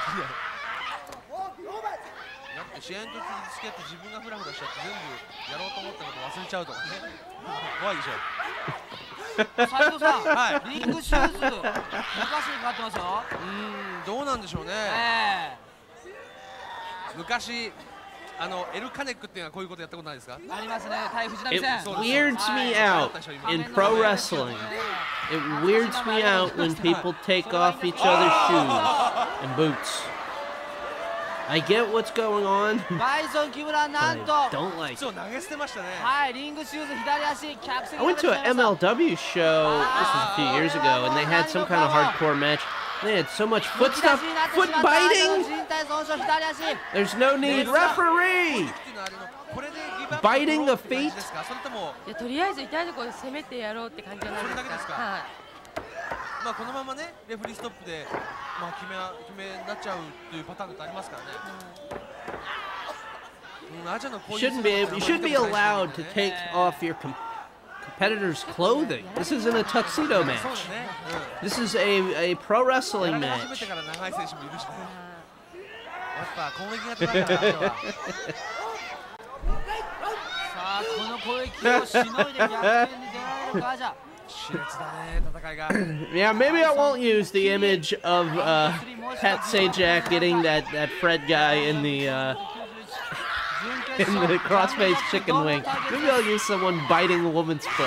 だって試合の時につけて自分がフラフラしちゃって全部やろうと思ったこと忘れちゃうとかね。怖いでしょ。 斉藤さん、はい、リングシューズ2カ所にかかってますよ。 どうなんでしょうね。昔 L カネックっていうのはこういうことやったことないですか？ ありますね。対藤波 It 戦。 weirds me out in pro wrestling. It weirds me out when people take off each other's shoes and boots. I get what's going on, but Bison Kimura なんと I don't like it. そう投げ捨てましたね。 はい、リングシューズ左足客席 I went to an MLW show, this was a few years ago, and they had some kind of hardcore match. They had so much foot stuff, foot biting. There's no need, referee. Biting the feet. いやとりあえず痛いところで攻めてやろうって感じじゃないですか。はい。 まあこのままねレフェリーストップでまあ決めになっちゃうというパターンがありますからね。 You shouldn't be allowed to take off your competitor's clothing. This isn't a tuxedo match. This is a pro wrestling match. さあこの攻撃をしのいで逆転に出られるかじゃ。 Yeah, maybe I won't use the image of Pat Sajak getting that Fred guy in the crossface chicken wing. Maybe I'll use someone biting a woman's foot.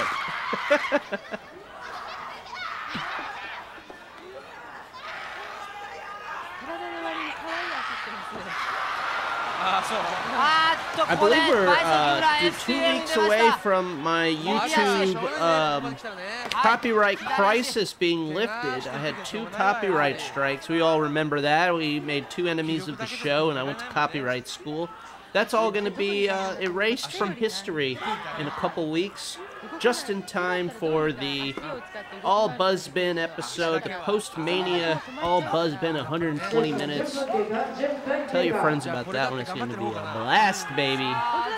I believe we're 2 weeks away from my YouTube copyright crisis being lifted. I had 2 copyright strikes. We all remember that. We made 2 enemies of the show, and I went to copyright school. That's all going to be erased from history in a couple weeks, just in time for the All Buzzbin episode, the post-Mania All Buzzbin 120 minutes. Tell your friends about that one. It's going to be a blast, baby.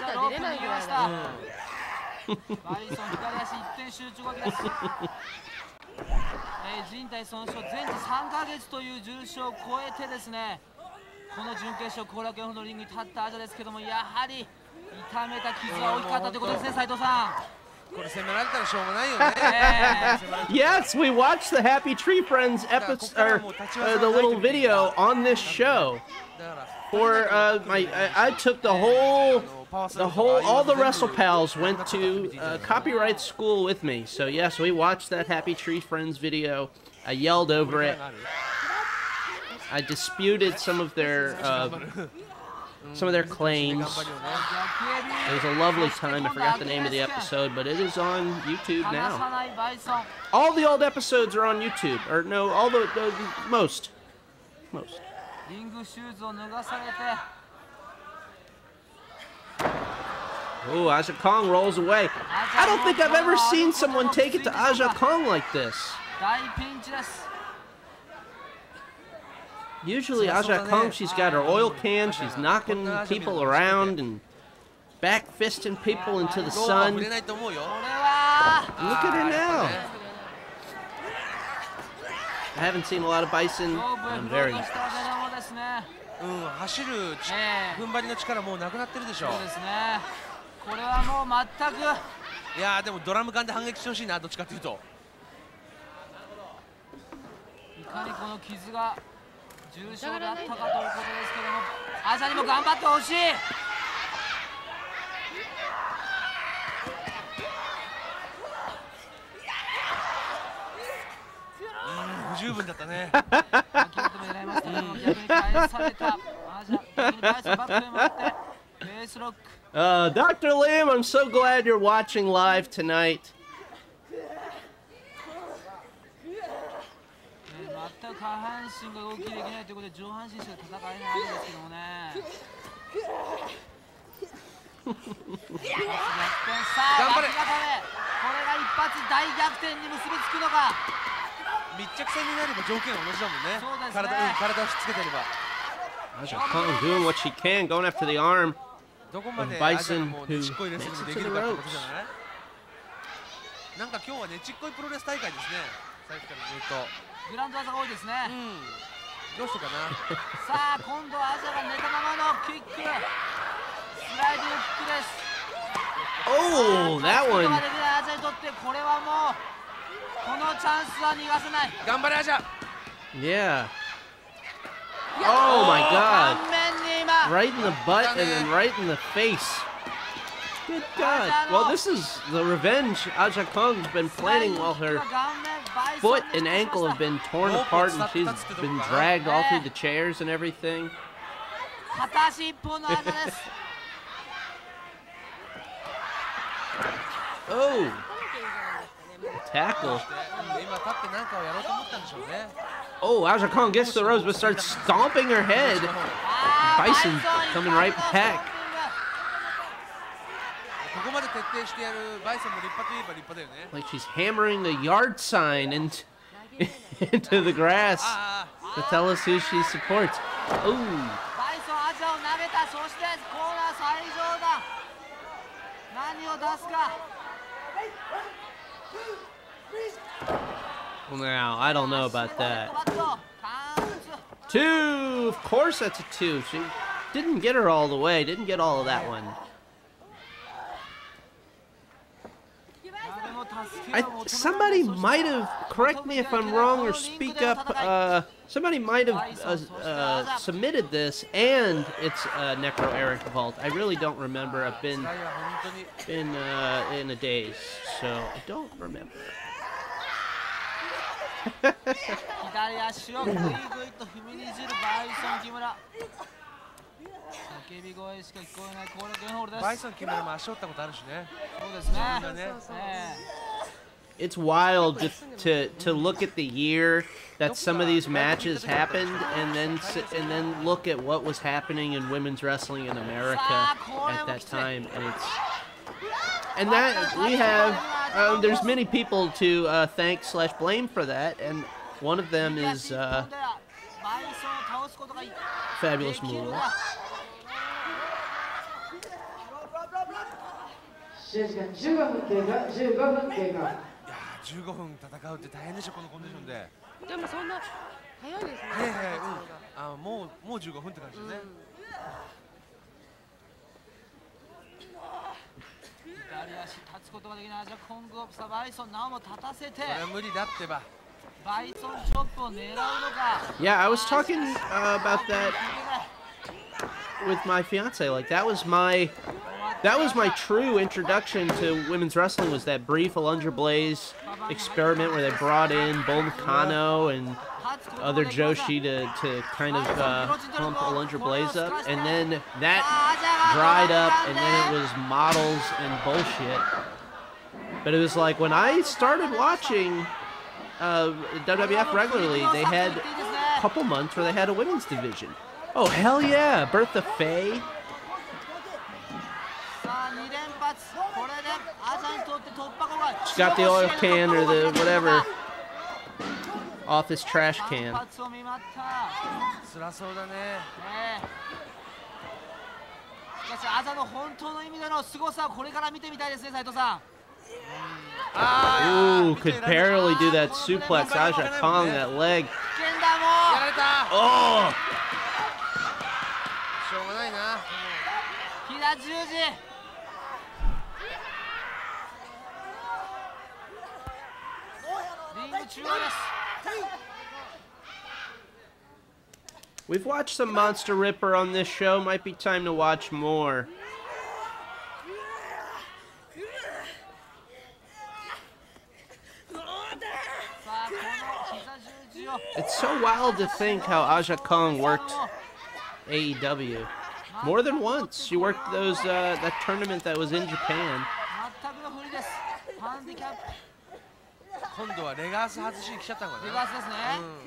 人体損傷全治3ヶ月という重傷を超えてですね、この準決勝後楽園のリングに立ったアジャですけども、やはり痛めた傷は大きかったということですね、斉藤さん。 Yes, we watched the Happy Tree Friends episode, the little video on this show. For I took all the Wrestle Pals went to copyright school with me. So yes, we watched that Happy Tree Friends video. I yelled over it. I disputed some of their claims. It was a lovely time. I forgot the name of the episode, but it is on YouTube now. All the old episodes are on YouTube, or no, all the most. Oh, Aja Kong rolls away. I don't think I've ever seen someone take it to Aja Kong like this. Usually Aja Kong, she's got her oil can, she's knocking people around and back fisting people into the sun. Look at her now. I haven't seen a lot of Bison. I'm very impressed. 走る踏ん張りの力もうなくなってるでしょ。そうですね。これはもう全く。 いやでもドラム缶で反撃してほしいな、どっちかというと。 いかにこの傷が重傷だったかということですけども、アジャにも頑張ってほしい。 不十分だったね。 Dr. Lim, I'm so glad you're watching live tonight. 全く下半身が動きできないということで上半身しか戦えないわけですけどもね。頑張れ。これが一発大逆転に結びつくのか。 密着戦になれば条件は同じだもんね。そうですね。体をひっつけてれば。 Aja Kong doing what she can, going after the arm of Bison, who makes it to the ropes. なんか今日はねちっこいプロレス大会ですね。さっきからずっと。 グランド技が多いですね。 どうしてかな。 さあ今度はアジャが寝たままのキック、スライディングキックです。 Oh, that one. アジャにとってこれはもうこのチャンスは逃がせない。 頑張れアジャ。 Yeah. Oh my God. right in the butt and then right in the face. Good God. Well, this is the revenge Aja Kong's been planning while her foot and ankle have been torn apart and she's been dragged all through the chairs and everything. Oh. Tackle. Oh, Aja Kong gets to the ropes but starts stomping her head. Bison coming right back. Like she's hammering the yard sign into the grass to tell us who she supports. Oh. Now, I don't know about that. 2! Of course that's a 2. She didn't get her all the way. Didn't get all of that one. Somebody might have, correct me if I'm wrong or speak up, somebody might have submitted this and it's Necro Eric Vault. I really don't remember. I've been in a daze, so I don't remember. It's wild just to look at the year that some of these matches happened and then look at what was happening in women's wrestling in America at that time, and that we have there's many people to thank / blame for that, and one of them is Fabulous Moolah. 15分戦うって大変でしょ、このコンディションで。 でもそんな早いですね。 早い早い。もう15分って感じですね。 左足立つことができないアジャコングをバイソンなおも立たせて。これは無理だってば。 バイソンチョップを狙うのか。 Yeah, I was talking about that with my fiance. Like that was my true introduction to women's wrestling, was that brief Alundra Blaze experiment where they brought in Bull Nakano and other Joshi to kind of pump Alundra Blaze up, and then that dried up, and then it was models and bullshit. But it was like when I started watching WWF regularly, they had a couple months where they had a women's division. Oh, hell yeah, Bertha Faye. She's got the oil can or the whatever office trash can. Ooh, could barely do that suplex. Aja Kong, that leg. Oh! We've watched some Monster Ripper on this show. Might be time to watch more. It's so wild to think how Aja Kong worked AEW. More than once. She worked those that tournament that was in Japan. 今度はレガース外しに来ちゃったのかな。レガースですね。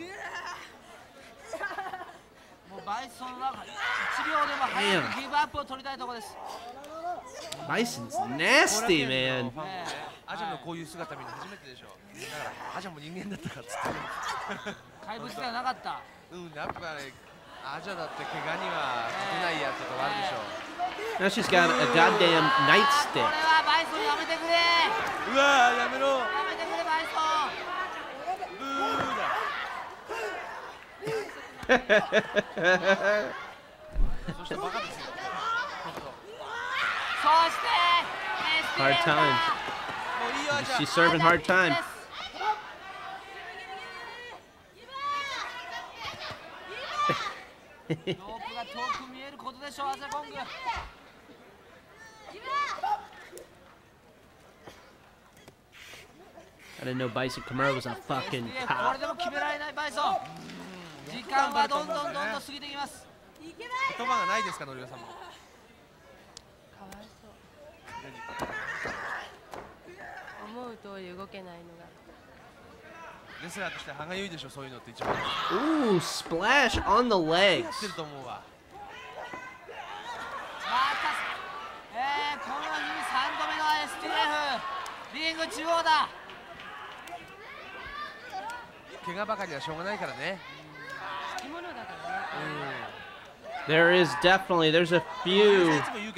もうバイソンは1秒でも早くギブアップを取りたいところです。 Bison's nasty, man. アジャのこういう姿見るの初めてでしょ。だからアジャも人間だったかっつって。 怪物ではなかった。 やっぱね、アジャだって怪我には勝てないやつとかあるでしょ。 Now she's got a goddamn nightstick. これはバイソンやめてくれ。 うわー、やめろ。 やめてくれバイソン。 ブーだ。そしてバカですよ。 そして hard time. She's serving hard time. でしょう、アジャコング。 I didn't know Bison Kimura was a fucking cop. これでも決められないバイソン。時間はどんどん過ぎていきます。 言葉がないですか、のりおさんも。 かわいそう。思う通り動けないのが。 レスラーとして歯がゆいでしょ、そういうのって一番。 Ooh, splash on the legs. やってると思うわ。 この日3度目の STF リング中央だ。 怪我ばかりはしょうがないからね。 There is definitely there's a few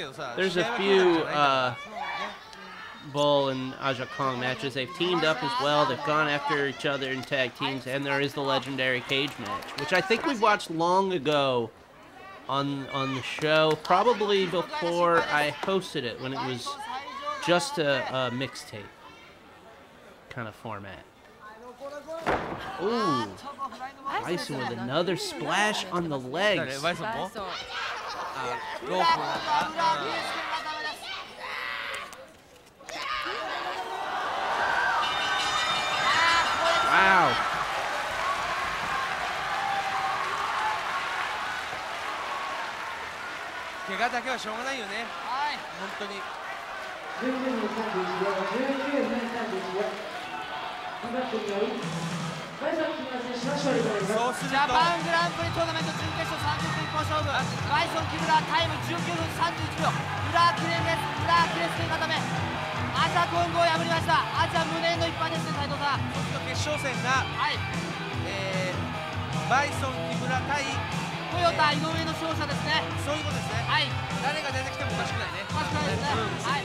Bull and Aja Kong matches. They've teamed up as well. They've gone after each other in tag teams, and there is the legendary cage match, which I think we watched long ago on the show, probably before I hosted it when it was just a mixtape kind of format. Ooh, Bison with another splash on the legs. Wow. 怪我だけはしょうがないよね。本当に。 ジャパングランプリトーナメント準決勝30分一本勝負。バイソン・キムラタイム19分31秒。裏アキレス腱固め。アジャコングを破りました。アジャ無念の一敗ですね、斉藤さん。 決勝戦が、バイソン・キムラ対トヨタ井上の勝者ですね。 そういうことですね。誰が出てきてもおかしくないね。 おかしくないですね。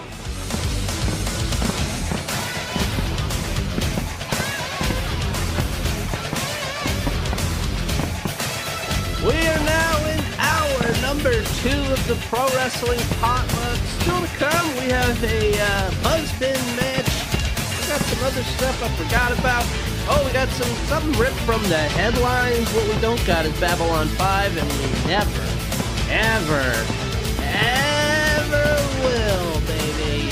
We are now in hour number 2 of the Pro Wrestling Potluck. Still to come, we have a BUMPIN match. We got some other stuff I forgot about. Oh, we got something ripped from the headlines. What we don't got is Babylon 5, and we never, ever, ever will, baby.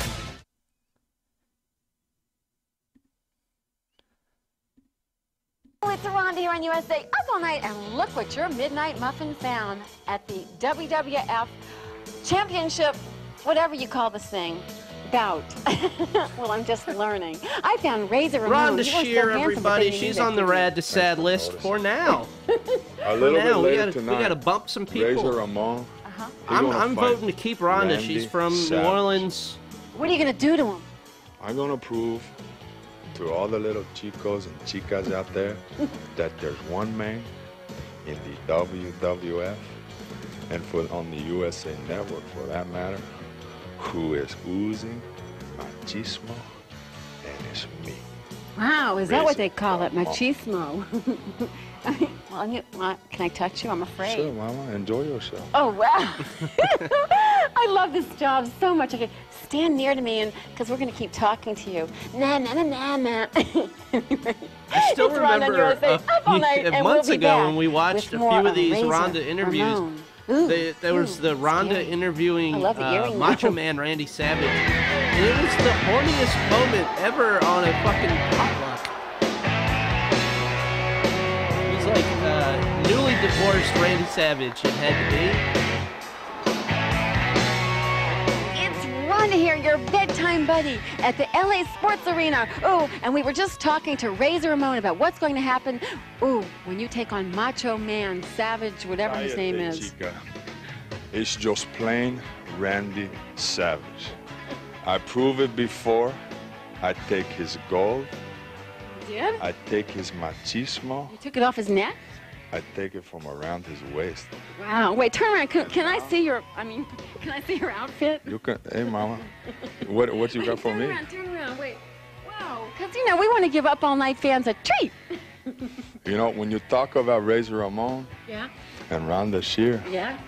It's Rhonda here on USA Up All Night, and look what your Midnight Muffin found at the WWF Championship, whatever you call this thing, bout. Well, I'm just learning. I found Razor Ramon. Rhonda Shear, everybody. She's on the Rad to Sad list for now. A little bit later tonight, we gotta bump some people. Razor Ramon. I'm voting to keep Rhonda. Randy She's from Savage. New Orleans. What are you gonna do to him? I'm gonna prove to all the little chicos and chicas out there that there's one man in the WWF and on the USA Network, for that matter, who is oozing machismo, and it's me. Wow, is that what they call it, machismo? Well, can I touch you? I'm afraid. Sure, Mama. Enjoy yourself. Oh, wow. I love this job so much. Okay, stand near to me, and because we're going to keep talking to you. Nah, nah, nah, nah, nah. Anyway, I still remember months ago back when we watched a few of these Rhonda interviews. There was the Rhonda interviewing Macho Man Randy Savage. And it was the horniest moment ever on a fucking potluck. It was like newly divorced Randy Savage. It had to be. Rhonda here, your bedtime buddy at the LA Sports Arena. Oh, and we were just talking to Razor Ramon about what's going to happen. Oh, when you take on Macho Man Savage, whatever his name is. Chica. It's just plain Randy Savage. I prove it before. I take his gold. You did? I take his machismo. You took it off his neck? I take it from around his waist. Wow. Wait, turn around. Can I see your, can I see your outfit? You can, hey, Mama. What you got for me? Turn around. Wait. Wow. Because, we want to give Up All Night fans a treat. When you talk about Razor Ramon and Rhonda Shear,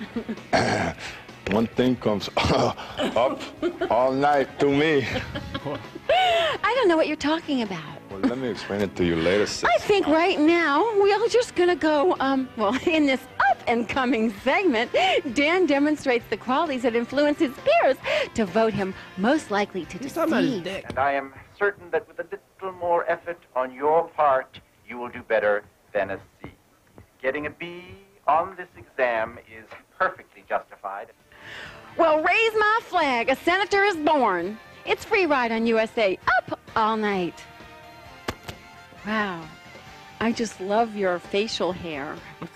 one thing comes up all night to me. I don't know what you're talking about. Well, let me explain it to you later. I think right now we are just going to go, in this Up incoming segment, Dan demonstrates the qualities that influence his peers to vote him most likely to deceive. And I am certain that with a little more effort on your part, you will do better than a C. Getting a B on this exam is perfectly justified. Well, raise my flag. A senator is born. It's Free Ride on USA. Up all night. Wow. I just love your facial hair.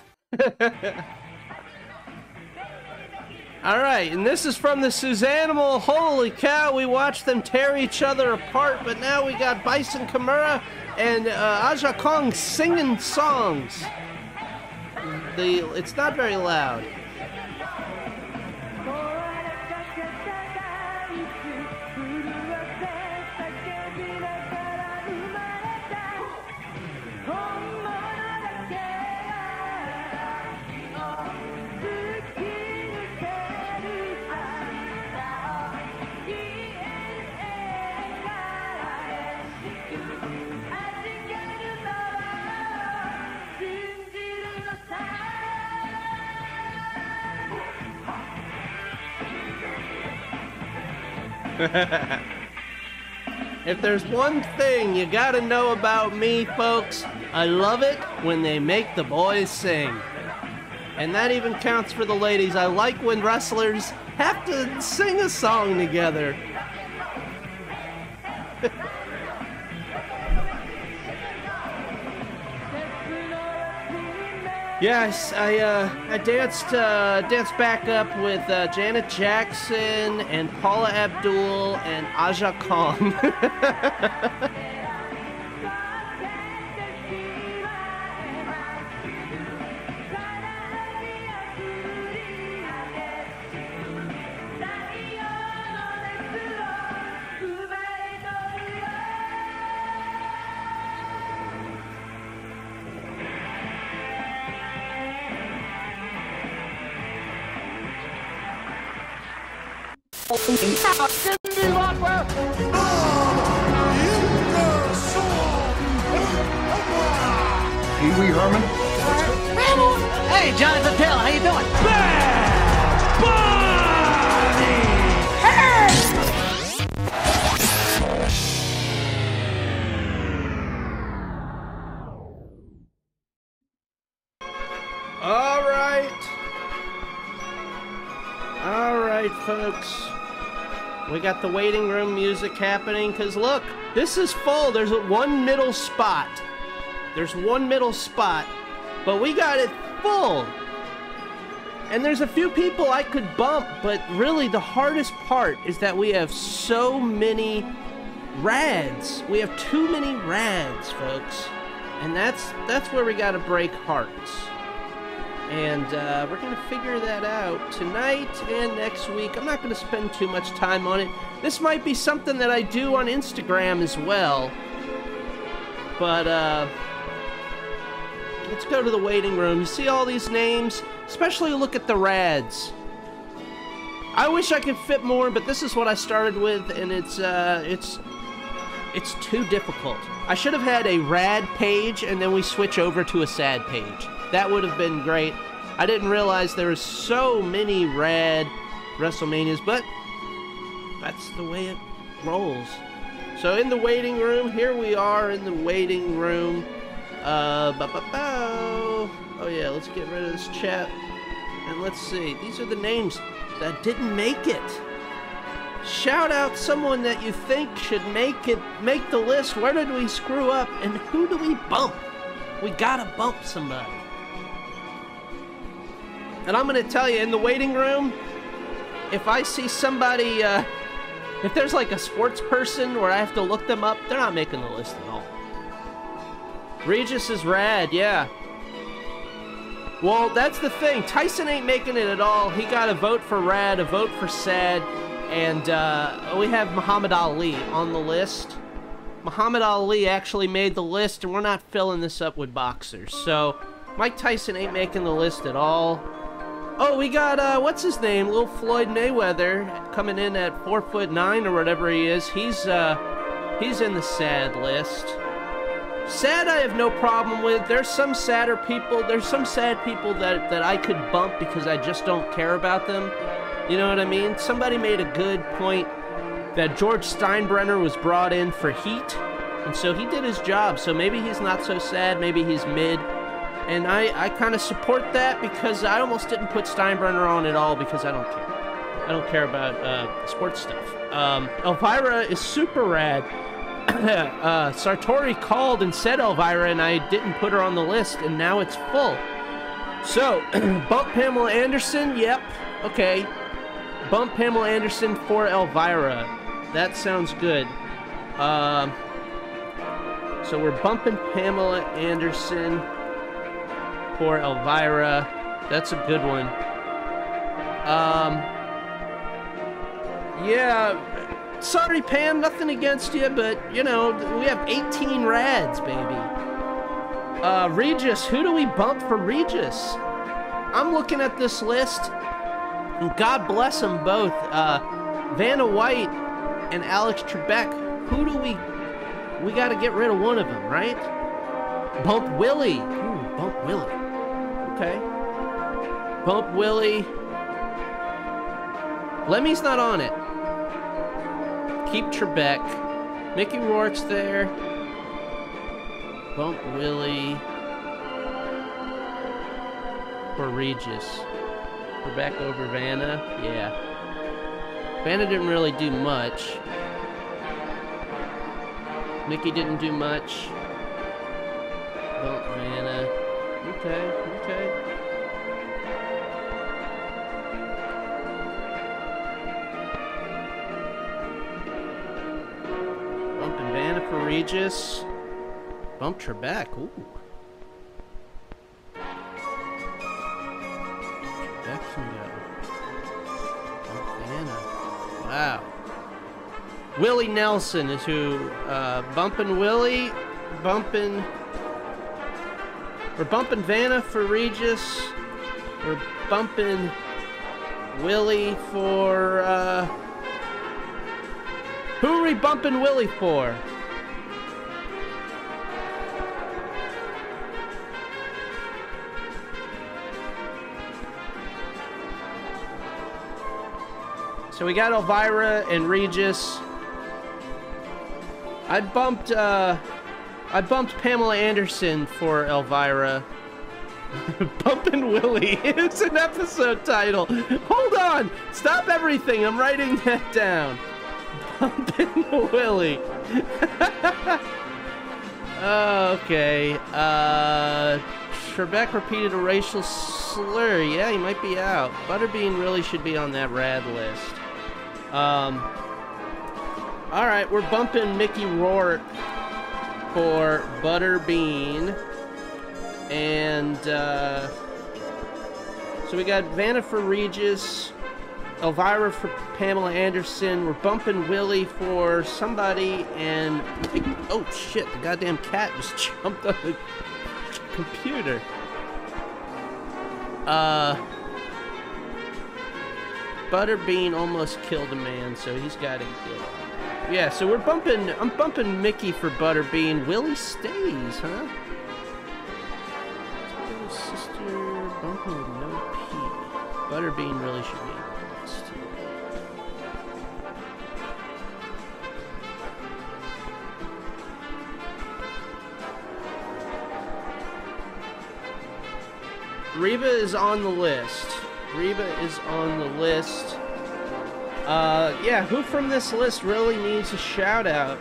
All right, and this is from the Suzanimal. Holy cow, we watched them tear each other apart, but now we got Bison, Kimura, and Aja Kong singing songs. It's not very loud. If there's one thing you gotta know about me, folks, I love it when they make the boys sing. And that even counts for the ladies. I like when wrestlers have to sing a song together. Yes, I danced back up with Janet Jackson and Paula Abdul and Aja Kong. Pee Wee Herman? Hey, Jonathan Taylor, how you doing? All right, folks. We got the waiting room music happening, because look, this is full. There's one middle spot. There's one middle spot, but we got it full. And there's a few people I could bump, but really the hardest part is that we have so many RADs. We have too many RADs, folks. And that's where we gotta break hearts. And we're going to figure that out tonight and next week. I'm not going to spend too much time on it. This might be something that I do on Instagram as well. But let's go to the waiting room. You see all these names? Especially look at the RADs. I wish I could fit more, but this is what I started with, and it's too difficult. I should have had a RAD page, and then we switch over to a SAD page. That would have been great. I didn't realize there were so many RAD WrestleManias, but that's the way it rolls. So in the waiting room, here we are in the waiting room. Oh yeah, let's get rid of this chat. And let's see, these are the names that didn't make it. Shout out someone that you think should make the list. Where did we screw up? And who do we bump? We gotta bump somebody. And I'm going to tell you, in the waiting room, if I see somebody, if there's like a sports person where I have to look them up, they're not making the list at all. Regis is RAD, yeah. Well, that's the thing. Tyson ain't making it at all. He got a vote for RAD, a vote for SAD, and we have Muhammad Ali on the list. Muhammad Ali actually made the list, and we're not filling this up with boxers. So, Mike Tyson ain't making the list at all. Oh, we got, what's his name? Little Floyd Mayweather coming in at 4'9" or whatever he is. He's in the SAD list. sad I have no problem with. There's some sadder people. There's some sad people that I could bump because I just don't care about them. You know what I mean? Somebody made a good point that George Steinbrenner was brought in for heat, and so he did his job. So maybe he's not so sad. Maybe he's mid. And I kind of support that because I almost didn't put Steinbrenner on at all because I don't care. I don't care about sports stuff. Elvira is super rad. Sartori called and said Elvira, and I didn't put her on the list, and now it's full. So, bump Pamela Anderson, yep, okay. Bump Pamela Anderson for Elvira. That sounds good. So we're bumping Pamela Anderson for Elvira. That's a good one. Yeah, sorry, Pam, nothing against you, but, you know, we have 18 rads, baby. Regis, who do we bump for Regis? I'm looking at this list, and God bless them both. Vanna White and Alex Trebek, who do we gotta get rid of one of them, right? Bump Willie. Ooh, bump Willie. Okay. Bump Willie. Lemmy's not on it. Keep Trebek. Mickey Rourke's there. Bump Willie. For Regis. Trebek over Vanna. Yeah. Vanna didn't really do much. Mickey didn't do much. Bump Vanna. Okay, okay. Bumping Vanna for Regis. Bump Trebek. Ooh. Trebek can go. Bump Vanna. Wow. Willie Nelson is who. Bumping Willie. We're bumping Vanna for Regis. We're bumping Willie for, who are we bumping Willie for? So we got Elvira and Regis. I bumped Pamela Anderson for Elvira. Bumpin' Willie. It's an episode title. Hold on. Stop everything. I'm writing that down. Bumpin' Willie. Okay. Trebek repeated a racial slur. Yeah, he might be out. Butterbean really should be on that rad list. Alright, we're bumping Mickey Rourke for Butterbean. And, so we got Vanna for Regis, Elvira for Pamela Anderson. We're bumping Willie for somebody, and... Oh, shit, the goddamn cat just jumped on the computer. Butterbean almost killed a man, so he's got to get... Yeah, so I'm bumping Mickey for Butterbean. Willie stays, huh? Sister bumping with no P. Butterbean really should be on the list. Reba is on the list. Reba is on the list. Yeah, who from this list really needs a shout out?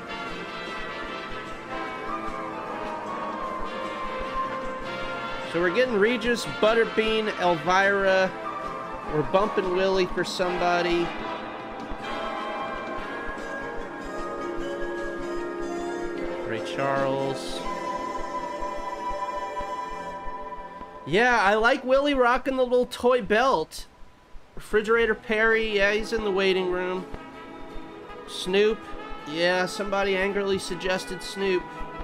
So we're getting Regis, Butterbean, Elvira. We're bumping Willie for somebody. Ray Charles. Yeah, I like Willie rocking the little toy belt. Refrigerator Perry, yeah, he's in the waiting room. Snoop, yeah, somebody angrily suggested Snoop.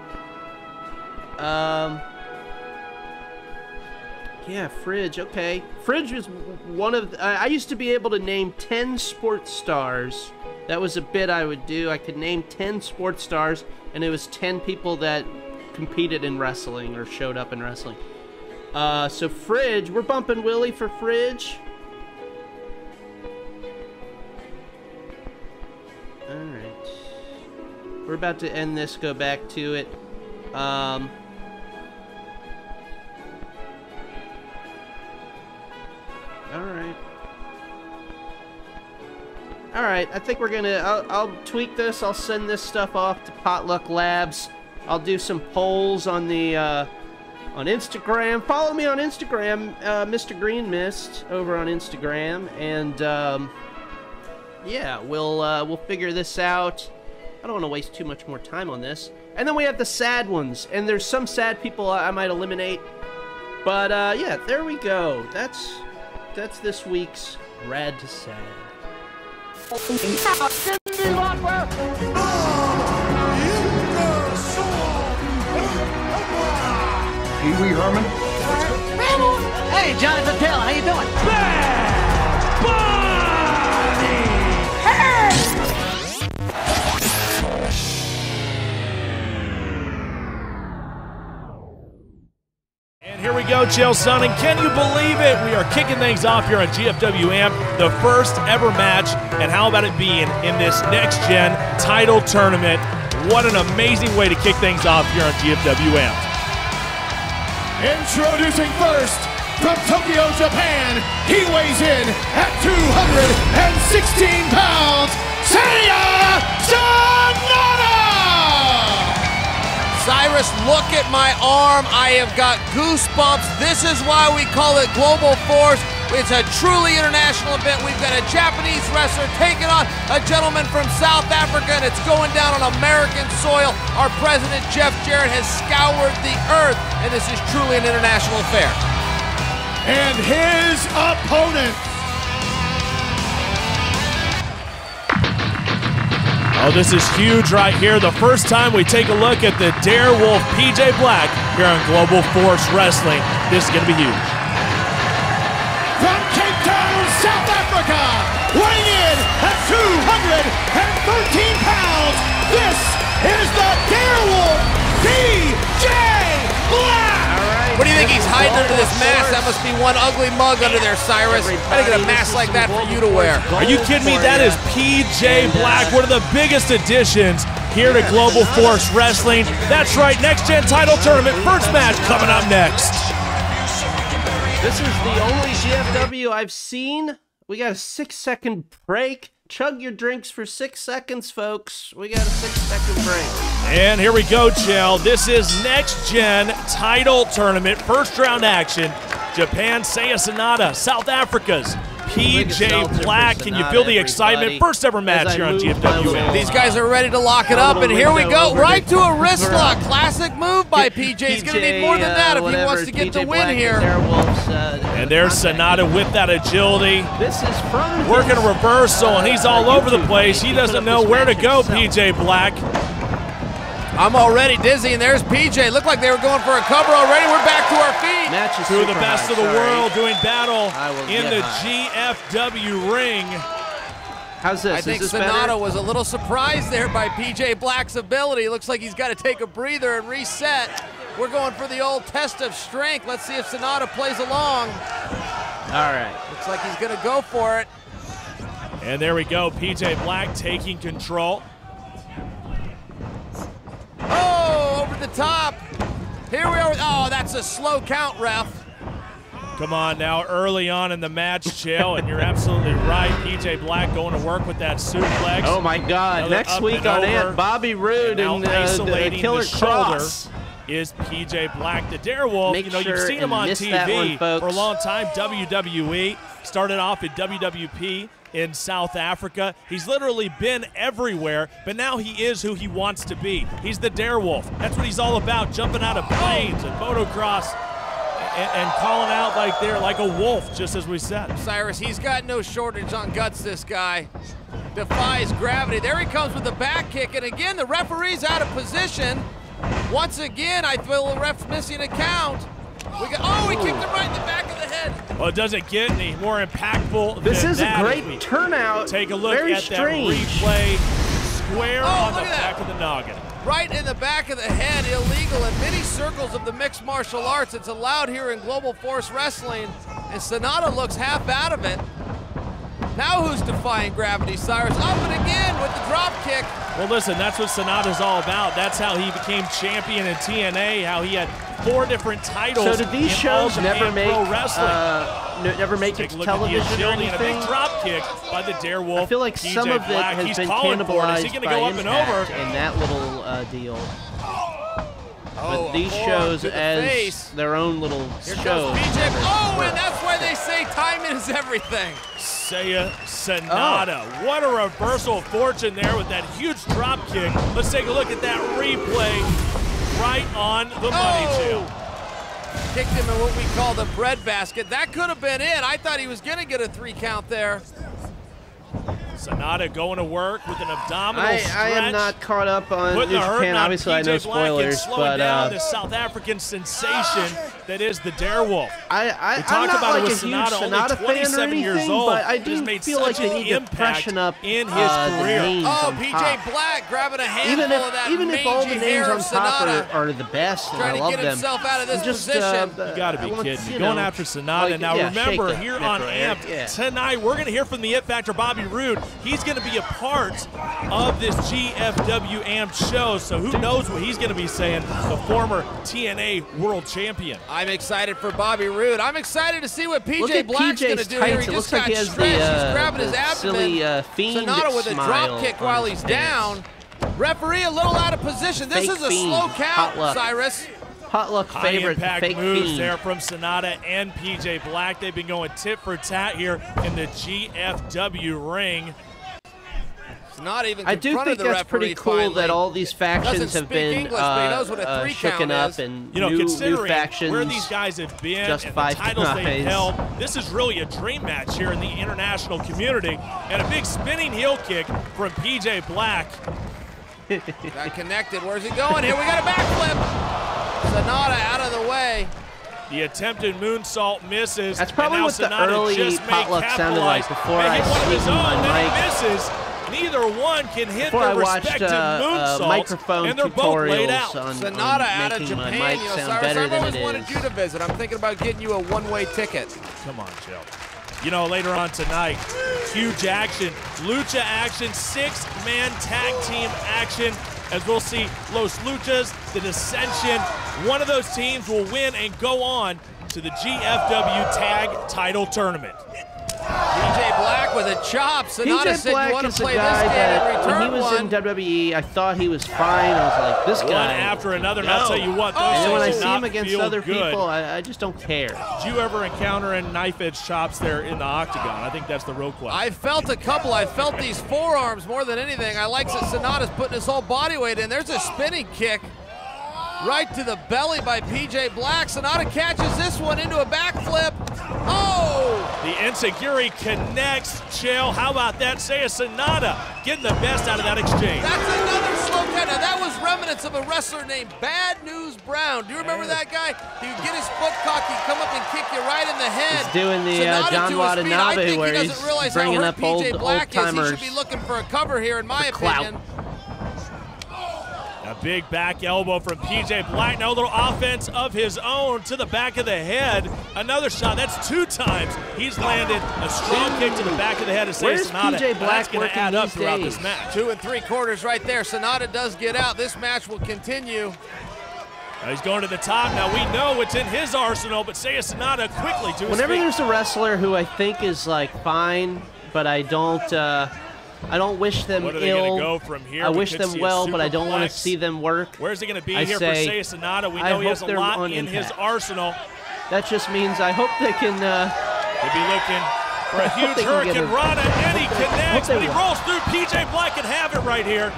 Yeah, Fridge, okay. Fridge was one of... I used to be able to name 10 sports stars. That was a bit I would do. I could name 10 sports stars, and it was 10 people that competed in wrestling or showed up in wrestling. So Fridge, we're bumping Willie for Fridge. Alright. We're about to end this, go back to it. Alright, I think we're gonna, I'll tweak this, I'll send this stuff off to Potluck Labs. I'll do some polls on the, on Instagram. Follow me on Instagram, Mr. Green Mist, over on Instagram, and, yeah, we'll figure this out. I don't want to waste too much more time on this. And then we have the sad ones, and there's some sad people I might eliminate. But, yeah, there we go. That's this week's Rad to Sad. Pee Wee Herman? Hey, Jonathan Taylor, how you doing? And here we go, Chael Sonnen. Can you believe it? We are kicking things off here on GFW AMP, the first ever match. And how about it being in this next-gen title tournament? What an amazing way to kick things off here on GFW AMP. Introducing first, from Tokyo, Japan, he weighs in at 216 pounds, Seiya Sanada! Cyrus, look at my arm. I have got goosebumps. This is why we call it Global Force. It's a truly international event. We've got a Japanese wrestler taking on a gentleman from South Africa, and it's going down on American soil. Our president, Jeff Jarrett, has scoured the earth, and this is truly an international affair. And his opponent. Oh, this is huge right here. The first time we take a look at the Darewolf PJ Black here on Global Force Wrestling. This is going to be huge. From Cape Town, South Africa, weighing in at 213 pounds, this is the Darewolf PJ Black! What do you think he's hiding under this mask? That must be one ugly mug under there, Cyrus. I didn't get a mask like that for you to wear. Are you kidding me? That is PJ Black, one of the biggest additions here to Global Force Wrestling. That's right, Next Gen Title Tournament, first match coming up next. This is the only GFW I've seen. We got a 6-second break. Chug your drinks for 6 seconds, folks. We got a 6-second break. And here we go, Chell. This is Next Gen Title Tournament, first round action. Japan, Seiya Sanada. South Africa's PJ Black. Can you feel the excitement? First ever match here on GFW. These guys are ready to lock it up, and here we go. Right to a wrist lock. Classic move by PJ. He's going to need more than that if he wants to get the win here. And there's Sanada with that agility. This is from working a reversal, and he's all over the place. He doesn't know where to go, PJ Black. I'm already dizzy, and there's PJ. Looked like they were going for a cover already. We're back to our feet. Two of the best of the world doing battle in the GFW ring. How's this? I think Sanada was a little surprised there by PJ Black's ability. Looks like he's got to take a breather and reset. We're going for the old test of strength. Let's see if Sanada plays along. All right. Looks like he's going to go for it. And there we go. PJ Black taking control. Oh, over the top. Here we are. Oh, that's a slow count, ref. Come on now, early on in the match, Chael, and you're absolutely right. PJ Black going to work with that suplex. Oh my God! Another Next week on AMP, Bobby Roode and isolating Killer the shoulder Cross is PJ Black, the Darewolf. Make you know, sure you've seen him on miss that TV one, for a long time. WWE started off at WWP in South Africa. He's literally been everywhere, but now he is who he wants to be. He's the Darewolf. That's what he's all about, jumping out of planes and motocross and calling out like they're like a wolf, just as we said. Cyrus, he's got no shortage on guts, this guy. Defies gravity. There he comes with the back kick, and again, the referee's out of position. Once again, I feel the ref's missing a count. He kicked him right in the back of the head. Well, it doesn't get any more impactful This than is that. a great turnout. Take a look Very at strange. that replay. Square on the back of the noggin. right in the back of the head, illegal in many circles of the mixed martial arts. It's allowed here in Global Force Wrestling, and Sonata looks half out of it. Now who's defying gravity, Cyrus? Up and again with the drop kick. Well, listen, that's what Sonata's all about. That's how he became champion in TNA, how he had 4 different titles. So did these shows never make pro wrestling? Never make it to television or anything? A big drop kick by the Darewolf. I feel like PJ some of it Black. has He's been calling for it. Is he cannibalized gonna by go up and Impact over? in that little deal. Oh, but these a shows forearm to the as face. their own little Here shows. goes PJ. Oh, and that's why they say timing is everything. Seiya Sonata. What a reversal of fortune there with that huge drop kick. Let's take a look at that replay right on the money, Jill. Kicked him in what we call the breadbasket. That could have been it. I thought he was going to get a 3 count there. Sonata going to work with an abdominal stretch. I am not caught up on New Japan. Obviously, I know spoilers, but down the South African sensation that is the Darewolf. We talked about it with Sonata, only 27 years old. But I do feel like they need to freshen up in his career. Oh, PJ Black grabbing a handful of that even if all the names on top are the best, and I love them. Trying to get himself out of this You position. got to be kidding me. Going after Sonata. Now remember, here on AMP tonight, we're going to hear from the It Factor, Bobby Roode. He's going to be a part of this GFW AMP show, so who knows what he's going to be saying, the former TNA world champion. I'm excited for Bobby Roode. I'm excited to see what Look PJ at Black's going to PJ's do here. tights. He It just looks like got he has stretched. the, He's grabbing his abdomen. silly fiend Sonata with a drop kick while he's down. Referee a little out of position. This is a slow count, Cyrus. Potluck favorite, high-impact fake moves fiend. there from Sonata and PJ Black. They've been going tit for tat here in the GFW ring. Not even I do think that's pretty cool that all these factions have been shooken up and new factions. Where these guys have been and the titles they've held, this is really a dream match here in the international community. And a big spinning heel kick from PJ Black. Got connected. Where's he going? Here we got a backflip. Sonata out of the way. The attempted moonsault misses. That's probably what Sonata the early Potluck sounded like before I sneaked my mic. Misses. Neither one can hit Before their I watched respective moonsaults, microphone and they're both laid tutorials out. Sonata out of making my Japan. mic You know, sound Cyrus, better I've than always it wanted is. you to visit. I'm thinking about getting you a one-way ticket. Come on, Joe. You know, later on tonight, huge action, lucha action, 6-man tag team action, as we'll see Los Luchas, the Dissension. One of those teams will win and go on to the GFW Tag Title Tournament. PJ Black with a chop. Sonata said you want to play this game and return when he was in WWE, I thought he was fine. I was like, this guy. One after another, and I'll tell you what, those and then when I things see do him not against feel other good. people, I just don't care. Did you ever encounter any knife-edge chops there in the octagon? I think that's the real question. I felt a couple. I felt these forearms more than anything. I like that Sonata's putting his whole body weight in. There's a spinning kick right to the belly by PJ Black. Sonata catches this one into a backflip. Oh! The Enziguri connects. Chael, how about that? Seiya Sonata getting the best out of that exchange. That's another slow count. Now, that was remnants of a wrestler named Bad News Brown. Do you remember that guy? He would get his foot cocked, he'd come up and kick you right in the head. He's doing the John Watanabe where he's bringing up old-timers. He should be looking for a cover here, in my opinion. A big back elbow from PJ Black. Now a little offense of his own to the back of the head. Another shot. That's 2 times he's landed a strong kick to the back of the head of Seiya Sonata. PJ Black that's going to add up throughout this match. 2 3/4 right there. Sonata does get out. This match will continue. Now he's going to the top. Now we know what's in his arsenal, but Seiya Sonata quickly to his Whenever feet. there's a wrestler who I think is like fine, but I don't wish them What are they ill. going to go from here? I We wish could them see a well, but I don't want to superplex. see them work. Where's he going to be I here say, for Seiya Sonata? We I know he has hope a they're lot on in his Impact. arsenal. That just means I hope they can. He'd be looking for I a hope huge they can get Hurricane a- Rana, and he connects, they but he will. rolls through. PJ Black can have it right here.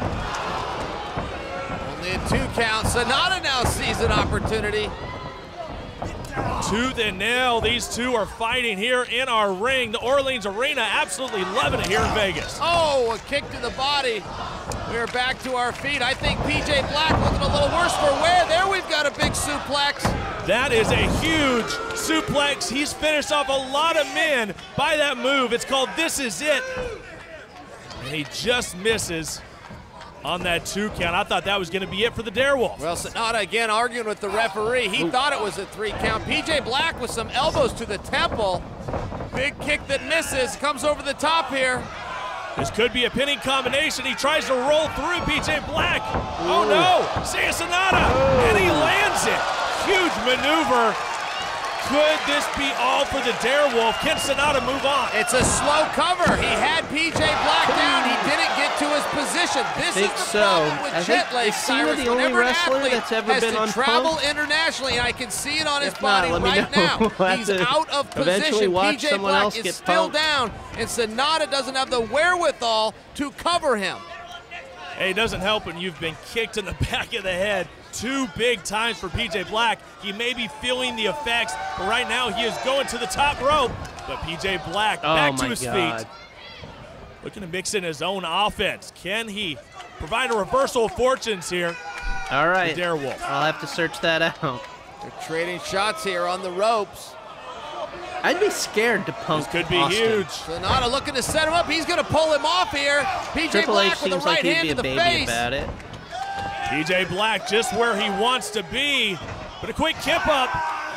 Only a 2 count. Sonata now sees an opportunity. Tooth and nail, these two are fighting here in our ring. The Orleans Arena absolutely loving it here in Vegas. Oh, a kick to the body. We're back to our feet. I think PJ Black looking a little worse for wear. There we've got a big suplex. That is a huge suplex. He's finished off a lot of men by that move. It's called This Is It. And he just misses. on that 2 count. I thought that was going to be it for the Darewolf. Well, Sonata again arguing with the referee. He thought it was a 3 count. PJ Black with some elbows to the temple. Big kick that misses, comes over the top here. This could be a pinning combination. He tries to roll through PJ Black. Oh no, Seiya Sonata, and he lands it. Huge maneuver. Could this be all for the Darewolf? Can Sonata move on? It's a slow cover. He had PJ Black down. He didn't get to his position. This is the problem with jet lag, Cyrus. The only Whenever an wrestler athlete that's ever has been to on travel Punk? internationally, and I can see it on his If not, body let me right know. now. We'll have He's to out of eventually position. watch PJ someone Black else is get still punked. down, and Sonata doesn't have the wherewithal to cover him. Hey, it doesn't help when you've been kicked in the back of the head 2 big times for PJ Black. He may be feeling the effects, but right now he is going to the top rope. But PJ Black back to his feet. Looking to mix in his own offense. Can he provide a reversal of fortunes here? All right. The Darewolf. I'll have to search that out. They're trading shots here on the ropes. I'd be scared to punk. This could be Austin. huge. Sonata looking to set him up. He's going to pull him off here. PJ Triple H Black with a seems right like he'd hand be to a the baby face. about it. PJ Black just where he wants to be, but a quick kip up.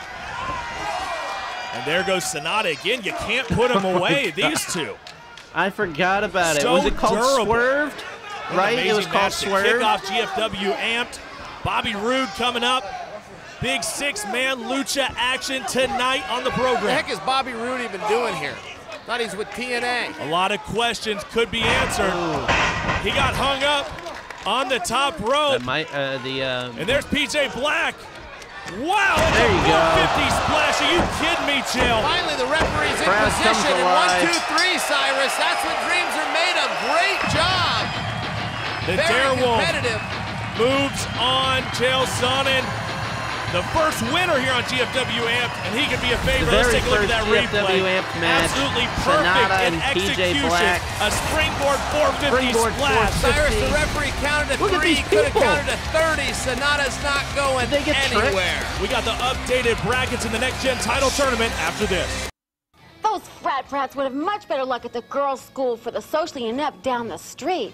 And there goes Sonata again. You can't put him away, these two. I forgot about it. So Was it called durable. Swerved? Right? It was called Swerved. Kickoff GFW amped. Bobby Roode coming up. Big 6-man lucha action tonight on the program. What the heck is Bobby Roode even doing here? Thought he's with TNA. A lot of questions could be answered. He got hung up on the top rope. And there's PJ Black. Wow, there you go. 450 splash. Are you kidding me, Chill? Finally, the referee's in Crowd position. comes And 1, alive. 2, 3, Cyrus. That's what dreams are made of. Great job. The Very Darewolf competitive. moves on. Chael Sonnen, the first winner here on GFW Amped, and he could be a favorite. The Let's very take a look at that first replay. GFW Amped match. Absolutely perfect Sonata in and PJ execution. Black. A springboard 450 Springboard splash. 450. Cyrus, the referee counted to Look at 3. these He could have people. counted to 30. Sonata's not going Did they get tricked? anywhere. We got the updated brackets in the Next Gen title tournament after this. Those frat brats would have much better luck at the girls' school for the socially inept down the street.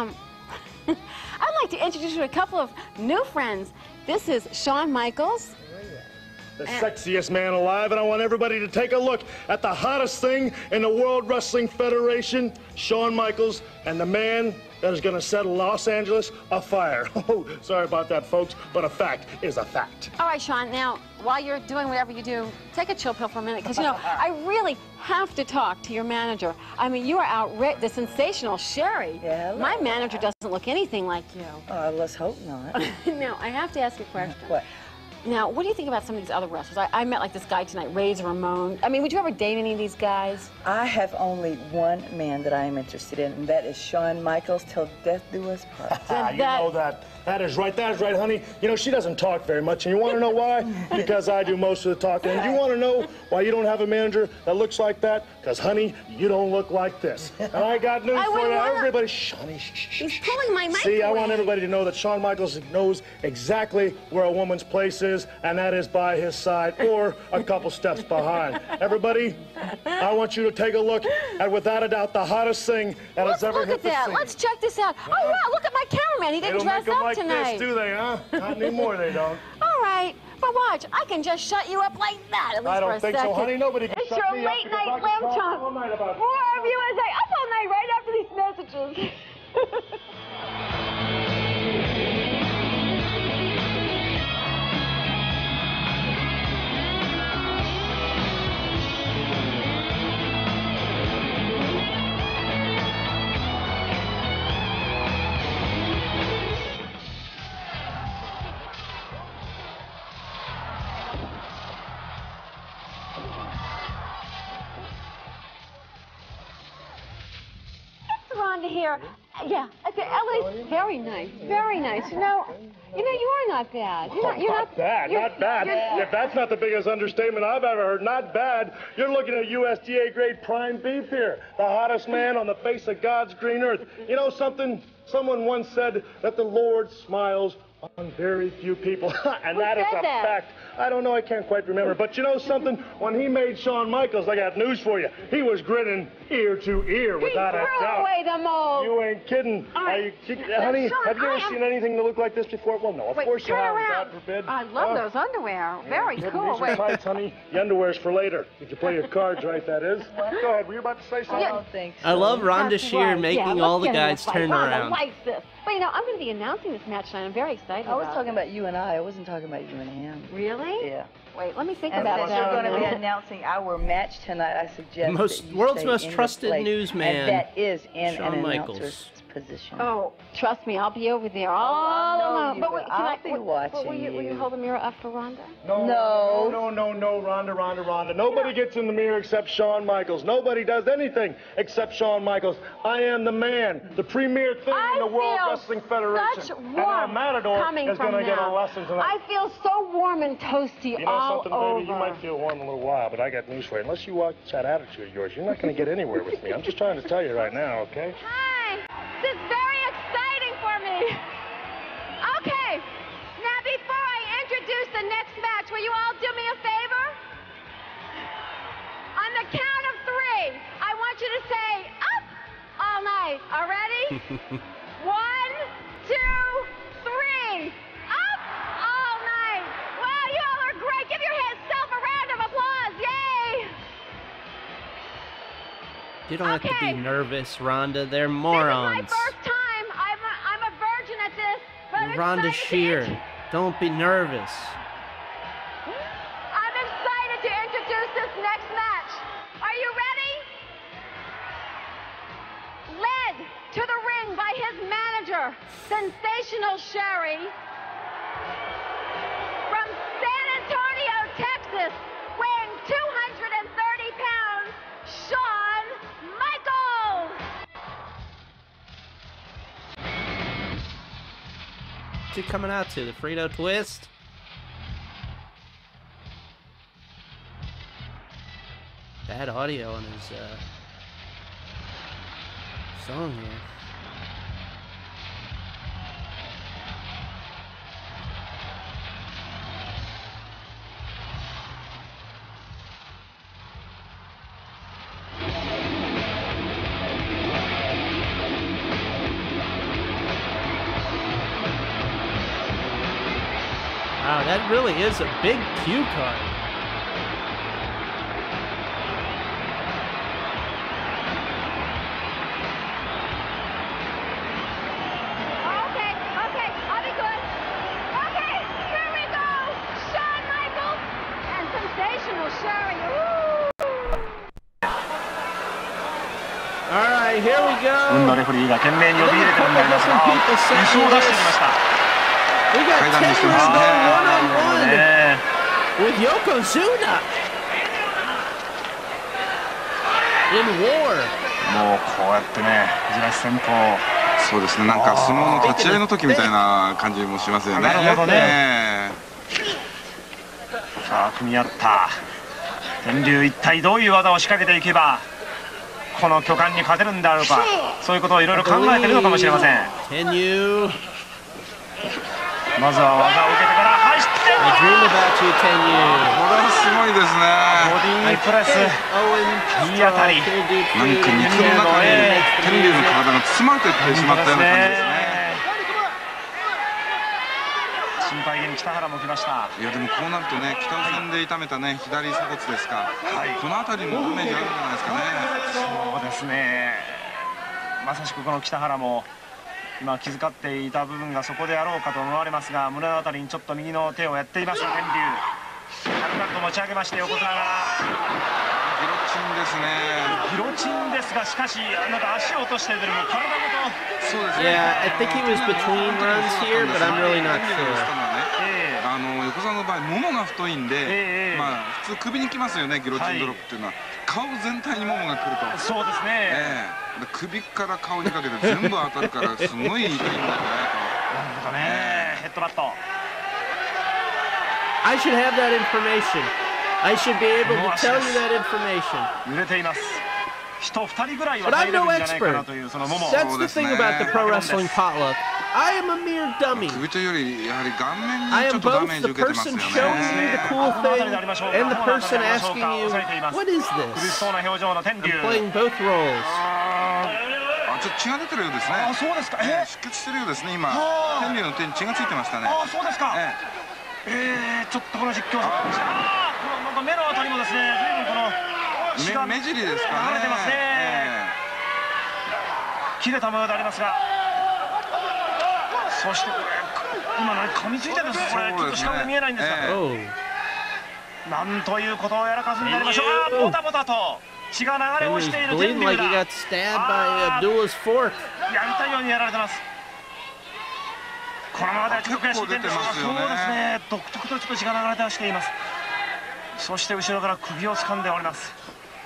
I'd like to introduce you to a couple of new friends. This is Shawn Michaels. The sexiest man alive, and I want everybody to take a look at the hottest thing in the World Wrestling Federation, Shawn Michaels, and the man that is going to set Los Angeles afire. Oh, sorry about that, folks, but a fact is a fact. All right, Shawn, now, while you're doing whatever you do, take a chill pill for a minute, because, you know, I really have to talk to your manager. I mean, you are outrageous, the sensational Sherry. Yeah, my manager doesn't look anything like you. Let's hope not. Now, I have to ask you a question. What? Now, what do you think about some of these other wrestlers? I met like this guy tonight, Razor Ramon. I mean, would you ever date any of these guys? I have only one man that I am interested in, and that is Shawn Michaels, till death do us part. You know that. That is right, honey. You know, she doesn't talk very much, and you want to know why? Because I do most of the talking. And you want to know why you don't have a manager that looks like that? Because, honey, you don't look like this. And I got news for you. Everybody, shh, honey, shh, He's pulling my mic See, I away. want everybody to know that Shawn Michaels knows exactly where a woman's place is, and that is by his side or a couple steps behind. Everybody, I want you to take a look at, without a doubt, the hottest thing that has ever Look hit at the that. scene. Let's check this out. Oh, wow, look at my cameraman. He They didn't don't dress make 'em up like tonight. this, do they, huh? Not anymore, they don't. All right, but watch, I can just shut you up like that, at least I don't for a think second. so, honey. Nobody can It's shut your me up late because I night can lamb talk chop. all night about More of USA up all night right after these messages. Rhonda here. Yeah, okay, Ellie's very nice, very nice. You know, you are not bad. You're not bad, not bad. If that's not the biggest understatement I've ever heard, not bad. You're looking at USDA grade prime beef here. The hottest man on the face of God's green earth. You know something? Someone once said that the Lord smiles on very few people. And Who that is said a that? fact. I don't know. I can't quite remember. But you know something? When he made Shawn Michaels, I got news for you. He was grinning ear to ear without a doubt. Away the mold. You ain't kidding. Honey, have you ever seen anything that looked like this before? Well, no, of course you haven't, God forbid. I love those underwear. Very cool. These are tights, honey. The underwear's for later. If you play your cards right, that is. Go ahead. Were you about to say something? I don't think so. I love Rhonda Shear right. making Yeah, all the let's get in guys this fight. turn Rhonda around. likes this. But you know, I'm going to be announcing this match tonight. I'm very excited. I was about talking it. about you and I wasn't talking about you and him. Really? Yeah. Wait, let me think And about since that. you're going to be announcing our match tonight, I suggest that you World's stay most in your trusted place. newsman, And that is in Shawn an Michaels. announcer's position. Oh, trust me, I'll be over there all I know alone. you But will. wait, I'll be watching will you you. hold the mirror up for Rhonda? No, Rhonda. Nobody gets in the mirror except Shawn Michaels. Nobody does anything except Shawn Michaels. I am the man, the premier thing in the World Wrestling Federation. Such And warmth our Matador coming is from going to get a them. lesson tonight. I feel so warm and toasty You know all something, over. baby? You might feel warm a little while, but I got news for you. Unless you watch that attitude of yours, you're not going to get anywhere with me. I'm just trying to tell you right now, okay? Hi, this is very exciting for me. Okay, now before I introduce the next match, will you all do me a favor? On the count of 3, I want you to say up all night. All ready? 1, 2, 3. Up all night. Wow, you all are great. Give yourself a round of applause. Yay! You don't have to be nervous, Rhonda. They're morons. This is my first time. I'm a virgin at this. But I'm Rhonda excited Shear. Don't be nervous. I'm excited to introduce this next match. Are you ready? Led to the ring by his manager, Sensational Sherry. From San Antonio, Texas, weighing 230 pounds, Shawn Michaels. What's he coming out to? The Frito Twist? Bad audio on his song here. Wow, that really is a big cue card. Okay, I'll be good. Okay, here we go. Shawn Michaels and Sensational Sherry. All right, here we go. 運のレフェリーが懸命に呼び入れてるんでありますが、椅子を出してきました。 We got Kimura going one-on-one with Yokozuna in war. もうこうやってね、じらし戦法。 そうですね、なんか相撲の立ち合いの時みたいな感じもしますよね。 なるほどね。さあ組み合った。天竜一体どういう技を仕掛けていけばこの巨漢に勝てるんであろうか。そういうことをいろいろ考えているのかもしれません。 Can you? まずは技を受けてから走って。 I dream about you, Can you? これはすごいですね。 ボディープレス。いい当たり。 なんか肉の中に天竜の体が包まれていってしまったような感じですね。 心配げに北原も来ました。 いやでもこうなるとね、北尾戦で痛めたね左鎖骨ですか。この辺りのダメージあるんじゃないですかね。 そうですね。まさしくこの北原も。今気遣っていた部分がそこであろうかと思われますが、胸のあたりにちょっと右の手をやっています天竜。軽々と持ち上げまして横綱がギロチンですね。 ギロチンですが、しかしなんか足を落としてでも体ごと。 そうですね。 Yeah, I think he was between runs here, but I'm really not sure. 横澤の場合ももが太いんで、まあ普通首にきますよね、ギロチンドロップっていうのは。顔全体にももが来ると。 そうですね。 首から顔にかけて全部当たるからすごい痛いんだよね。なるほどね。ヘッドバット。 I should have that information. I should be able to tell you that information. 揺れています。 But I'm no expert. That's the thing about the Pro Wrestling Potluck. I am a mere dummy. I am both the person showing you the cool thing and the person asking you, what is this? I'm playing both roles. ちょっと血が出てるようですね。あ、そうですか。出血してるようですね。今、天竜の手に血がついてましたね。あ、そうですか。ちょっとこの実況者、なんか目のあたりもですね、随分この血が目尻ですかね。流れてますね。切れた模様でありますが、そして今何噛みついてるんですか。これちょっと下で見えないんですが、なんということをやらかすんでありましょう。ボタボタと。血が流れ落ちている天竜だ。やりたいようにやられてます。このままではちょっと悔しい天竜です。そうですね。独特とちょっと血が流れてはしています。そして後ろから首を掴んでおります。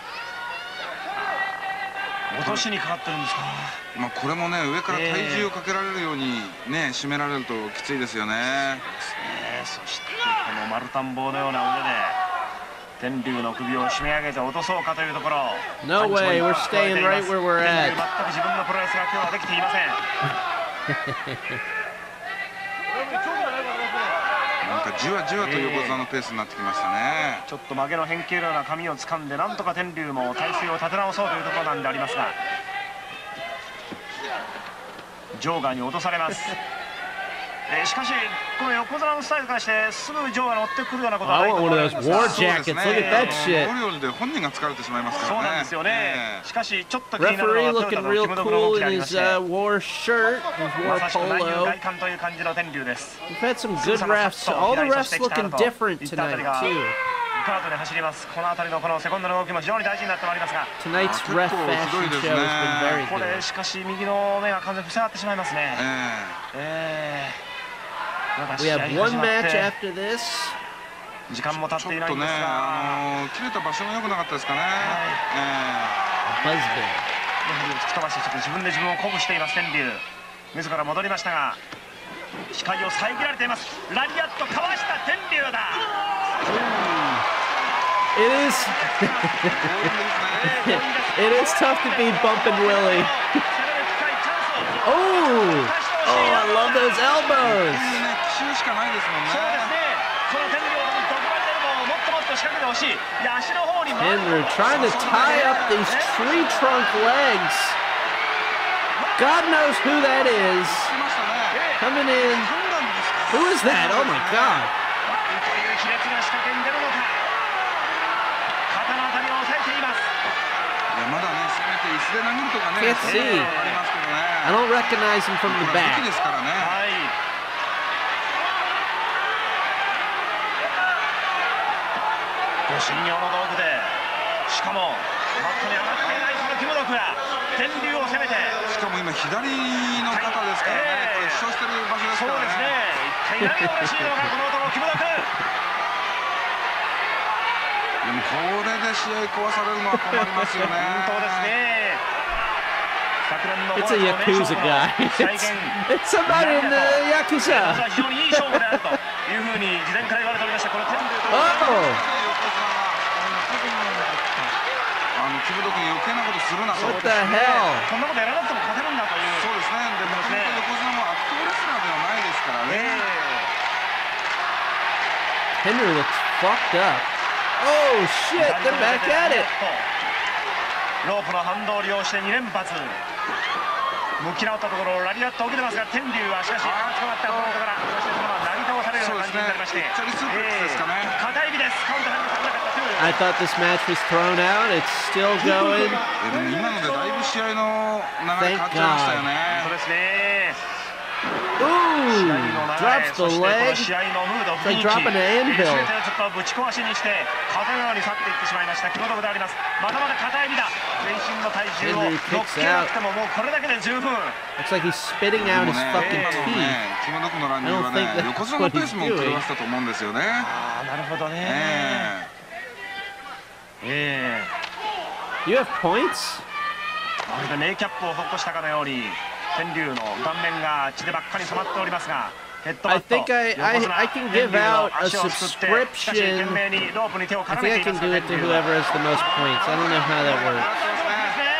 落としにかかってるんですか。まあこれもね、上から体重をかけられるようにね、締められるときついですよね。そしてこの丸田んぼのような腕で。天竜の首を締め上げて落とそうかというところ。 No way, we're staying right where we're at. 全く自分のプロレスが今日はできていません。なんかじわじわと横綱のペースになってきましたね。ちょっと曲げの変形のような髪を掴んで、なんとか天竜も体勢を立て直そうというところなんでありますが、ジョーガーに落とされます。しかしこの横綱のスタイルからしてすぐジョーが乗ってくるようなことはないと思います。 War jackets, look at that shit. 本人が疲れてしまいますからね。そうなんですよね。しかしちょっと気になるのは Referee looking real cool in his war shirt, his war polo. We've had some good refs. All the refs looking different tonight too. カートで走ります。この辺りのこのセコンドの動きも非常に大事になってまいりますが。 Tonight's ref fashion show has been very good. これしかし右の目が完全に塞がってしまいますね。 We have one match after this. 時間も経っていないんですが、切れた場所が良くなかったですかね。 Buzzbin。 突き飛ばしてちょっと自分で自分を鼓舞しています天竜。自ら戻りましたが、視界を遮られています。ラリアットかわした天竜だ。 It is. It is tough to beat Bumpin' Willie. Oh, I love those elbows. Henry trying to tie up these tree trunk legs. God knows who that is. Coming in. Who is that? Oh my God. Can't see. I don't recognize him from the back. 新用の道具で、しかもマットに上がっていないそのキムドクが天竜を攻めて、しかも今左の肩ですからね、これ負傷してる場所ですからね。そうですね。一体何が嬉しいのかこの男キムドク。でもこれで試合壊されるのは困りますよね。本当ですね。 It's a Yakuza guy. It's somebody in the Yakuza. 非常にいい勝負であるというふうに事前から言われておりました。この天竜と。キムドクに余計なことするなと。 What the hell? こんなことやらなくても勝てるんだという。そうですね。でも横綱も悪党レスラーではないですからね。 Henry looks fucked up. Oh shit! They're back at it. ロープの反動を利用して2連発。向き直ったところラリアットを受けてますが、天竜はしかし捕まったポイントからそしてそのままなぎ倒されるような感じになりまして、片指です。カウント入りませんかった。 I thought this match was thrown out. It's still going. でも今のでだいぶ試合の流れ変わっちゃいましたよね。そうですね。 Ooh! Drops the leg. It's like dropping an anvil. ちょっとぶち壊しにして風のように去っていってしまいました。キムドクであります。まだまだ片指だ。全身の体重を乗っけなくてももうこれだけで十分。 Looks like he's spitting out his fucking teeth. キムドクの乱入はね、横綱のペースも狂わせたと思うんですよね。ああ、なるほどね。 You have points? まるでメイキャップを施したかのように天竜の顔面が血でばっかり染まっておりますが、ヘッドバット I can give out a subscription. I think I can do it to whoever has the most points. I don't know how that works.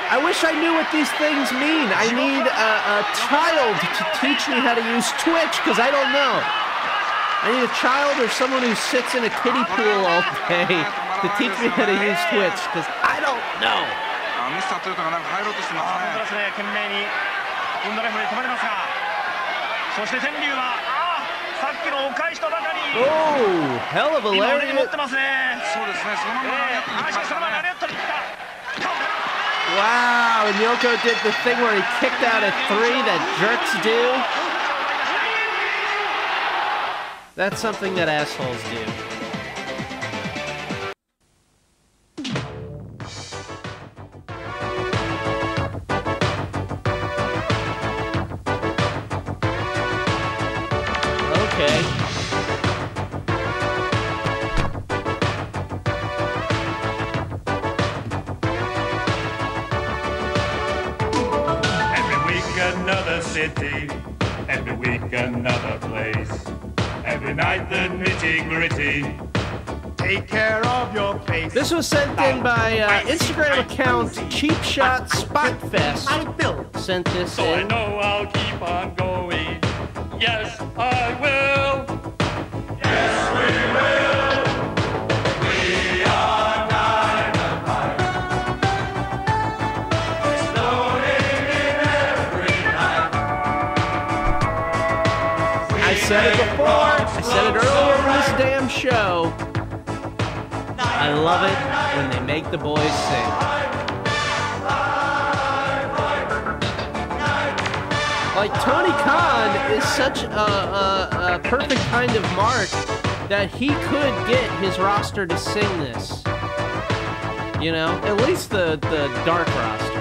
I wish I knew what these things mean. I need a child to teach me how to use Twitch, because I don't know. I need a child or someone who sits in a kiddie pool all day to teach me how to use Twitch, because I don't know. ミスタートヨタがなんか入ろうとしてますね。本当ですね。懸命に運動レフェリー止まりますが、そして天竜はさっきのお返しとばかり。 Oh, hell of a 今腕に持 lariat. ってますね。そうですね。そのままやってきましたね。 Wow, and Yoko did the thing where he kicked out at 3 that jerks do. That's something that assholes do. Okay. Every week another city, every week another place. Every night the nitty-gritty. Take care of your face. This was sent in by Instagram account Cheap Shot Spot Fest. Sent this So I in. know I'll keep on going. Yes, I will. Yes, we will. We are dynamite. Exploding in every night. I said it before. I said it earlier in this damn show. I love it when they make the boys sing. Like, Tony Khan is such a perfect kind of mark that he could get his roster to sing this. You know? At least the dark roster.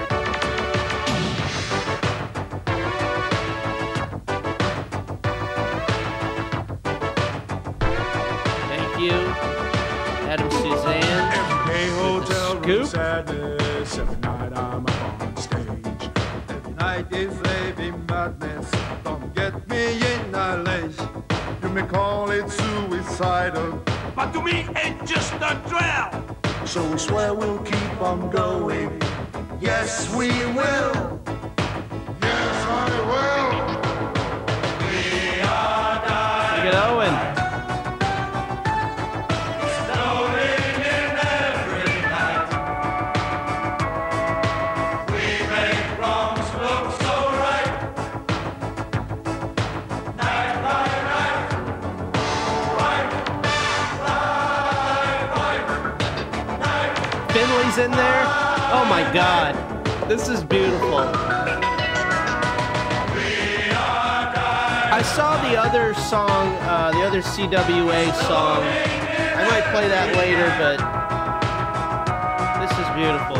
Thank you, Adam Suzanne. Every hotel room Scoop. sadness. Every night I'm up on stage. Every night is raving madness. Don't get me in a lace. You may call it suicidal, but to me it's just a drill. So we swear we'll keep on going. Yes, we will. Yes, I will. We are dying. Look at Owen. Exploding in every night. We make wrongs look so right. Night by night. Right. Finley's in there. Oh my god. This is beautiful. I saw the other song, the other CWA song. I might play that later, but this is beautiful.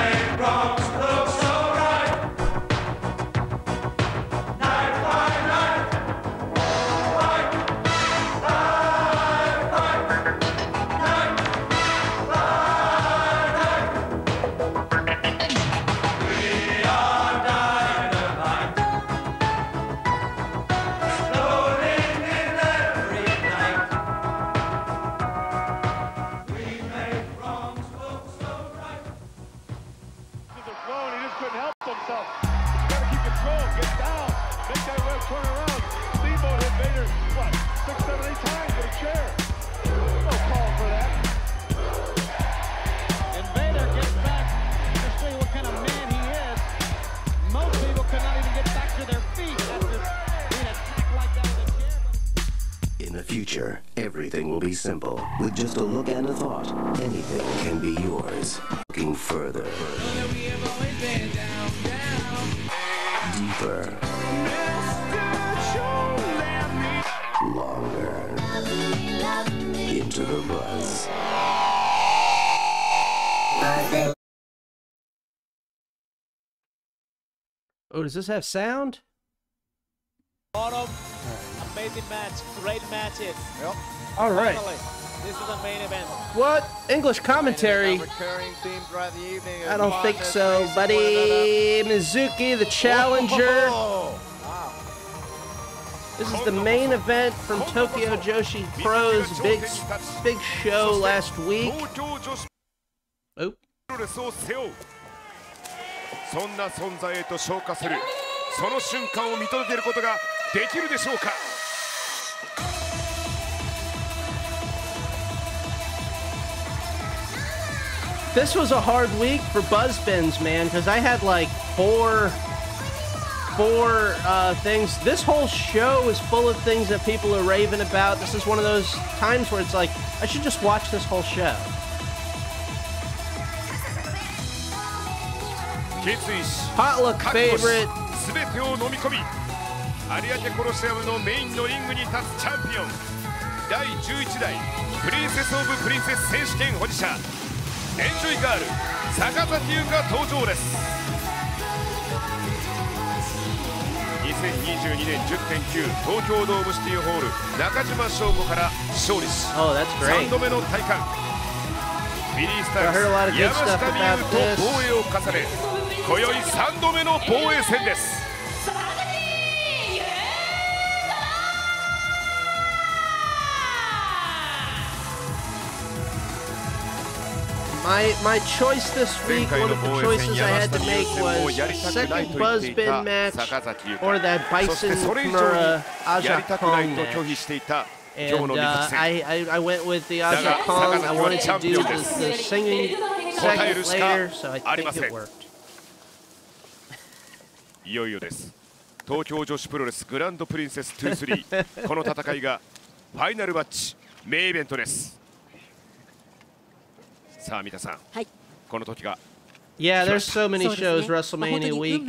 In the future, everything will be simple. With just a look and a thought, anything can be yours. Looking further. Deeper. Longer. Into the buzz. Oh, does this have sound? Bottom, amazing match, great matches. Yep. All right. Finally, this is the main event. What? English commentary? Recurring theme throughout the evening. I don't think so, buddy. Mizuki, the challenger. This is the main event from Tokyo Joshi Pro's big show last week. Oh. そんな存在へと昇華するその瞬間を見届けることができるでしょうか。 This was a hard week for Buzzbins, man, because I had like four things. This whole show is full of things that people are raving about. This is one of those times where it's like, I should just watch this whole show. 決意し Potluck favorite すべてを飲み込み有明コロシアムのメインのリングに立つチャンピオン第11代プリンセス・オブ・プリンセス選手権保持者エンジョイガール坂崎優香登場です。2022年 10.9 東京ドームシティホール中島翔吾から勝利し3度目の体感ビリー・スタイルス山下美夢有と防衛を重ね今宵3度目の防衛戦です。 My choice this week, one of the choices I had to make was second Buzzbin match or that Bison Kimura Sajak Kong match. And I went with the Sajak Kong. I wanted to do the singing segment later, so I think it worked. いよいよです。東京女子プロレスグランドプリンセス2-3この戦いがファイナルマッチメインイベントです。さあ三田さん、はい、この時が Yeah, there's so many shows WrestleMania week.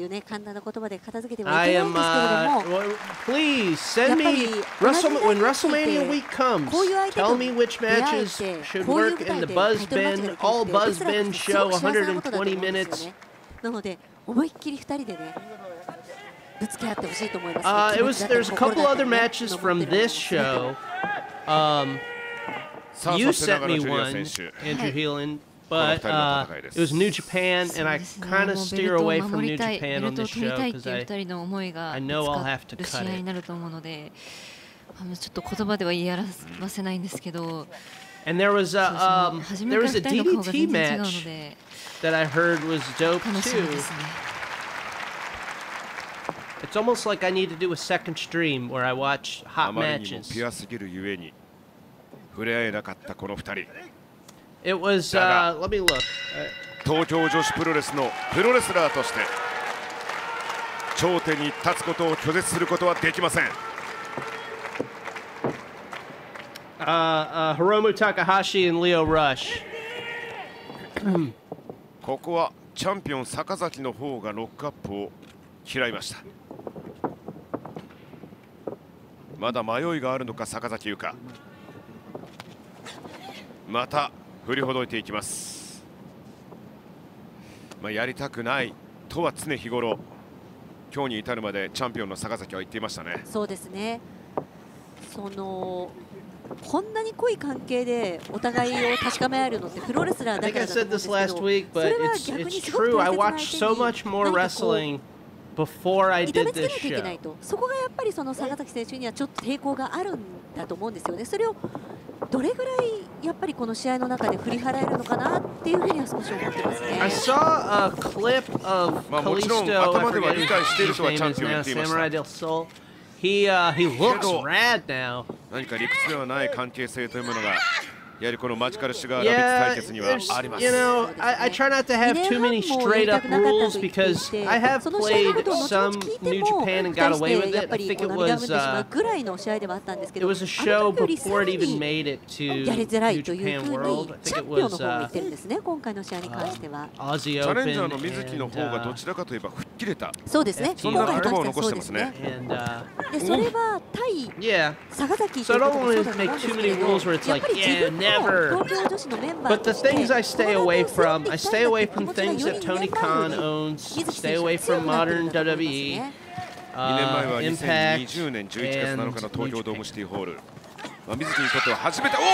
I am, please send me when WrestleMania week comes. Tell me which matches should work in the Buzzbin, all Buzzbin show, 120 minutes. There's a couple other matches from this show. You sent me one, Andrew Heelan, but it was New Japan, and I kind of steer away from New Japan on this show because I know I'll have to cut it. And there was a DDT match that I heard was dope too. It's almost like I need to do a second stream where I watch hot matches. It was, let me look. 東京女子プロレスのプロレスラーとして頂点に立つことを拒絶することはできません。 Hiromu Takahashi and Leo Rush. ここはチャンピオン坂崎の方がロックアップを嫌いました。まだ迷いがあるのか坂崎優香。また振りほどいていきます。やりたくないとは常日頃今日に至るまでチャンピオンの坂崎は言っていましたね。 そうですね。こんなに濃い関係でお互いを確かめ合えるのってプロレスラーだからだと思うんですけど、それは逆にすごく大切な相手に Before I did this show. そこがやっぱりその坂崎選手にはちょっと抵抗があるんだと思うんですよね。それをどれぐらいやっぱりこの試合の中で振り払えるのかなっていうふうには少し思ってますね。 I saw a clip of Kalisto. I forget his name is now Samurai del Sol. He looks rad now. 何か理屈ではない関係性というものが。やはりこのマジカルシュガーラビッツ対決にはあります。 You know, I try not to have too many straight up rules because I have played some New Japan and got away with it. I think it was a show before it even made it to New Japan World. I think it was Aussie Open. チャレンジャーの水木の方がどちらかといえば吹っ切れた。 そうですね。 そんな言葉を残してますね。 でそれは対坂崎ということでそうだと思うんですけれど、やっぱり自分の But the things I stay away from things that Tony Khan owns, stay away from modern WWE, 2年前は2020年11月7日の東京ドームシティホール。水木にとっては初めて、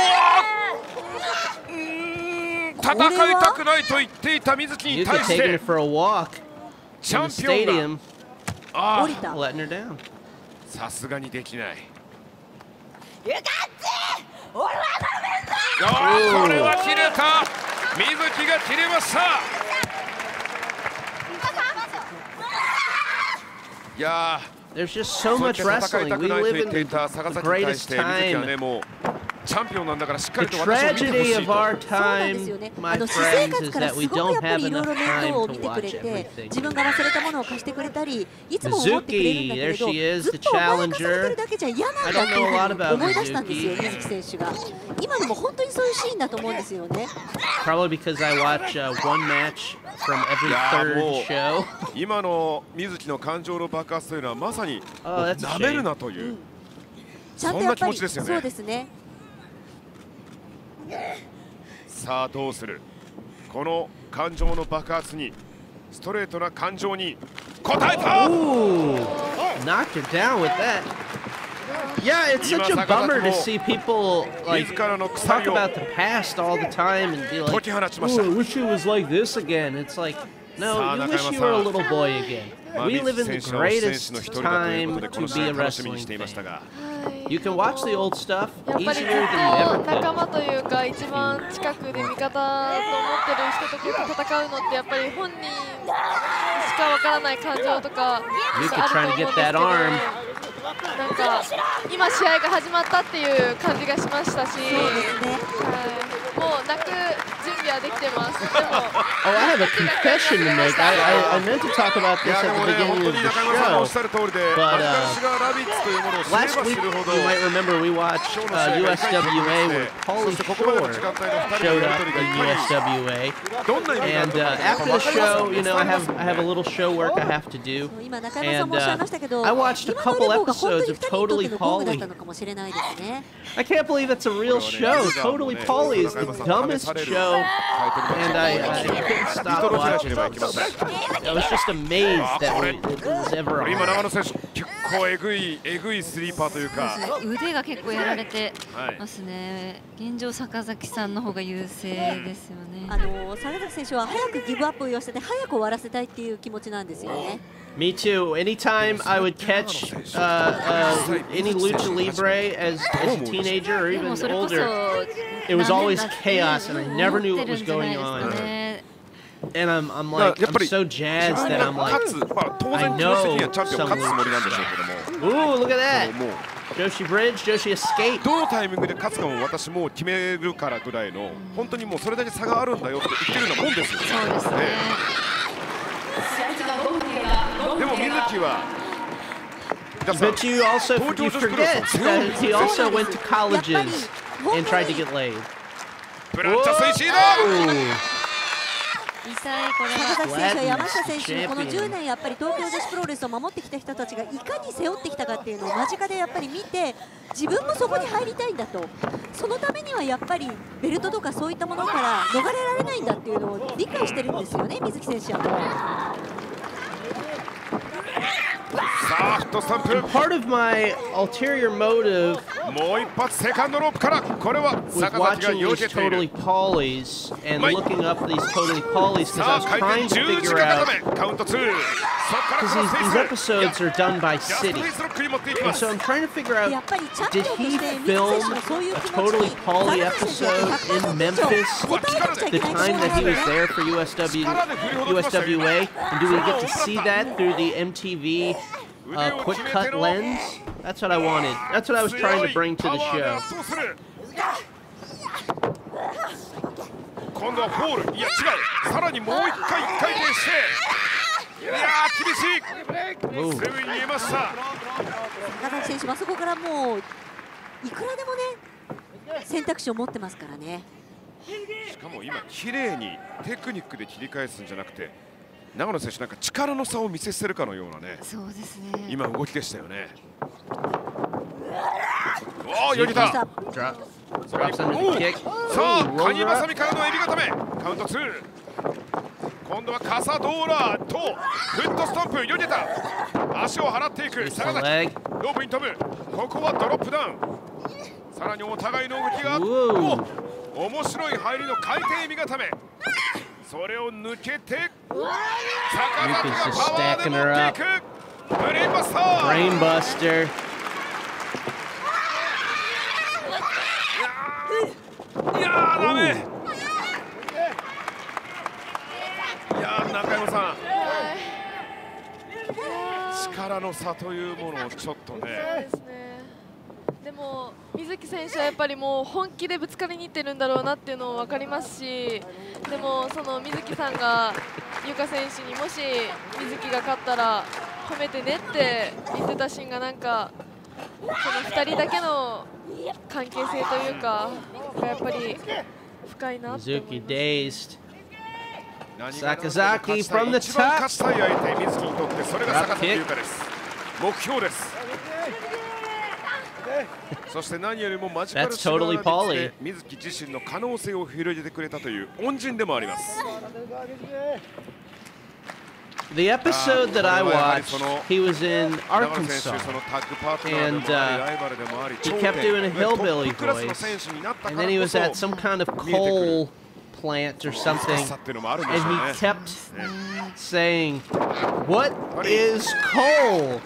戦いたくないと言っていた水木に対して、チャンピオンがさすがにできない。これは切れた。水木が切れました。 There's just so much wrestling. We live in the greatest time. The tragedy of our time, my friends, is that we don't have enough time to watch everything. Mizuki, there she is, the challenger. I don't know a lot about Mizuki. Probably because I watch one match from every third show. Oh, that's a shame. そんな気持ちですよね。そうですね。 さあどうする。この感情の爆発にストレートな感情に応えた。 Knocked her down with that. Yeah, it's such a bummer to see people like talk about the past all the time and be like, "Oh, I wish it was like this again." It's like, no, you wish you were a little boy again. We live in the greatest time to be a wrestling fan. You can watch the old stuff easier than you ever could. 仲間というか一番近くで味方と思ってる人と戦うのってやっぱり本人しかわからない感情とかあると思うんですけど、なんか今試合が始まったっていう感じがしましたし、もう泣く準備はできてます。でも Oh, I have a confession to make. I meant to talk about this at the beginning of the show, but last week you might remember we watched USWA where Paulie Shore showed up in USWA, and after the show, you know, I have a little show work I have to do, and I watched a couple episodes of Totally Paulie. I can't believe it's a real show. Totally Paulie is the dumbest show, and I couldn't stop watching it. I was just amazed that it was ever on. 腕が結構やられてますね。現状坂崎さんの方が優勢ですよね。 坂崎選手は早くギブアップを寄せて早く終わらせたいっていう気持ちなんですよね。 Me too. Anytime I would catch any lucha libre as a teenager or even older, it was always chaos, and I never knew what was going on. And I'm like, I'm so jazzed that I'm like, I know someone. Ooh, look at that! Joshi Bridge, Joshi Escape. どのタイミングで勝つかも私もう決めるからぐらいの、本当にもうそれだけ差があるんだよって言ってるようなもんですよね。そうですね。でも水木は But you forget that he also went to colleges and tried to get laid. ブランチャスイシード。 坂崎選手は山下選手にこの10年やっぱり東京女子プロレスを守ってきた人たちがいかに背負ってきたかっていうのを間近でやっぱり見て、自分もそこに入りたいんだと、そのためにはやっぱりベルトとかそういったものから逃れられないんだっていうのを理解してるんですよね、水木選手は。 Part of my ulterior motive with watching these Totally Paulies and looking up these Totally Paulies because I was trying to figure out, because these episodes are done by city, and so I'm trying to figure out, did he film a Totally Paulie episode in Memphis the time that he was there for USWA, and do we get to see that through the MTV quick cut lens? That's what I wanted. That's what I was trying to bring to the show. 今度はフォール。いや違う。さらにもう一回回転して。いや厳しい。すぐに見えました。 坂崎選手はそこからもういくらでもね選択肢を持ってますからね。 しかも今綺麗にテクニックで切り返すんじゃなくて、長野選手なんか力の差を見せつけるかのようなね。 そうですね。 今動きでしたよね。おお、よぎた。さあ、カニバサミからのエビ固め。カウント2。今度はカサドーラとフットストンプ、よぎた。足を払っていく坂崎。ロープに飛ぶ。ここはドロップダウン。さらにお互いの動きが。面白い入りの回転エビ固め。それを抜けて坂崎がパワーで持っていく。ブレインバスター。 ブレインバスター。 いやーダメ。いやー中山さん、 力の差というものをちょっとね。 そうですね。でも水木選手はやっぱりもう本気でぶつかりにいってるんだろうなっていうのも分かりますし、でもその水木さんが優香選手にもし水木が勝ったら褒めてねって言ってたシーンがなんかその2人だけの関係性というかがやっぱり深いなって思います。 Mizuki dazed. Sakazaki from the top. 勝ちたい相手、水木にとってそれが坂崎優香です。目標です。そして何よりもマジカルシガーラビッツで水木自身の可能性を広げてくれたという恩人でもあります。 The episode that I watched, he was in Arkansas, and he kept doing a hillbilly voice, and then he was at some kind of coal plant or something, and he kept saying, "What is coal?"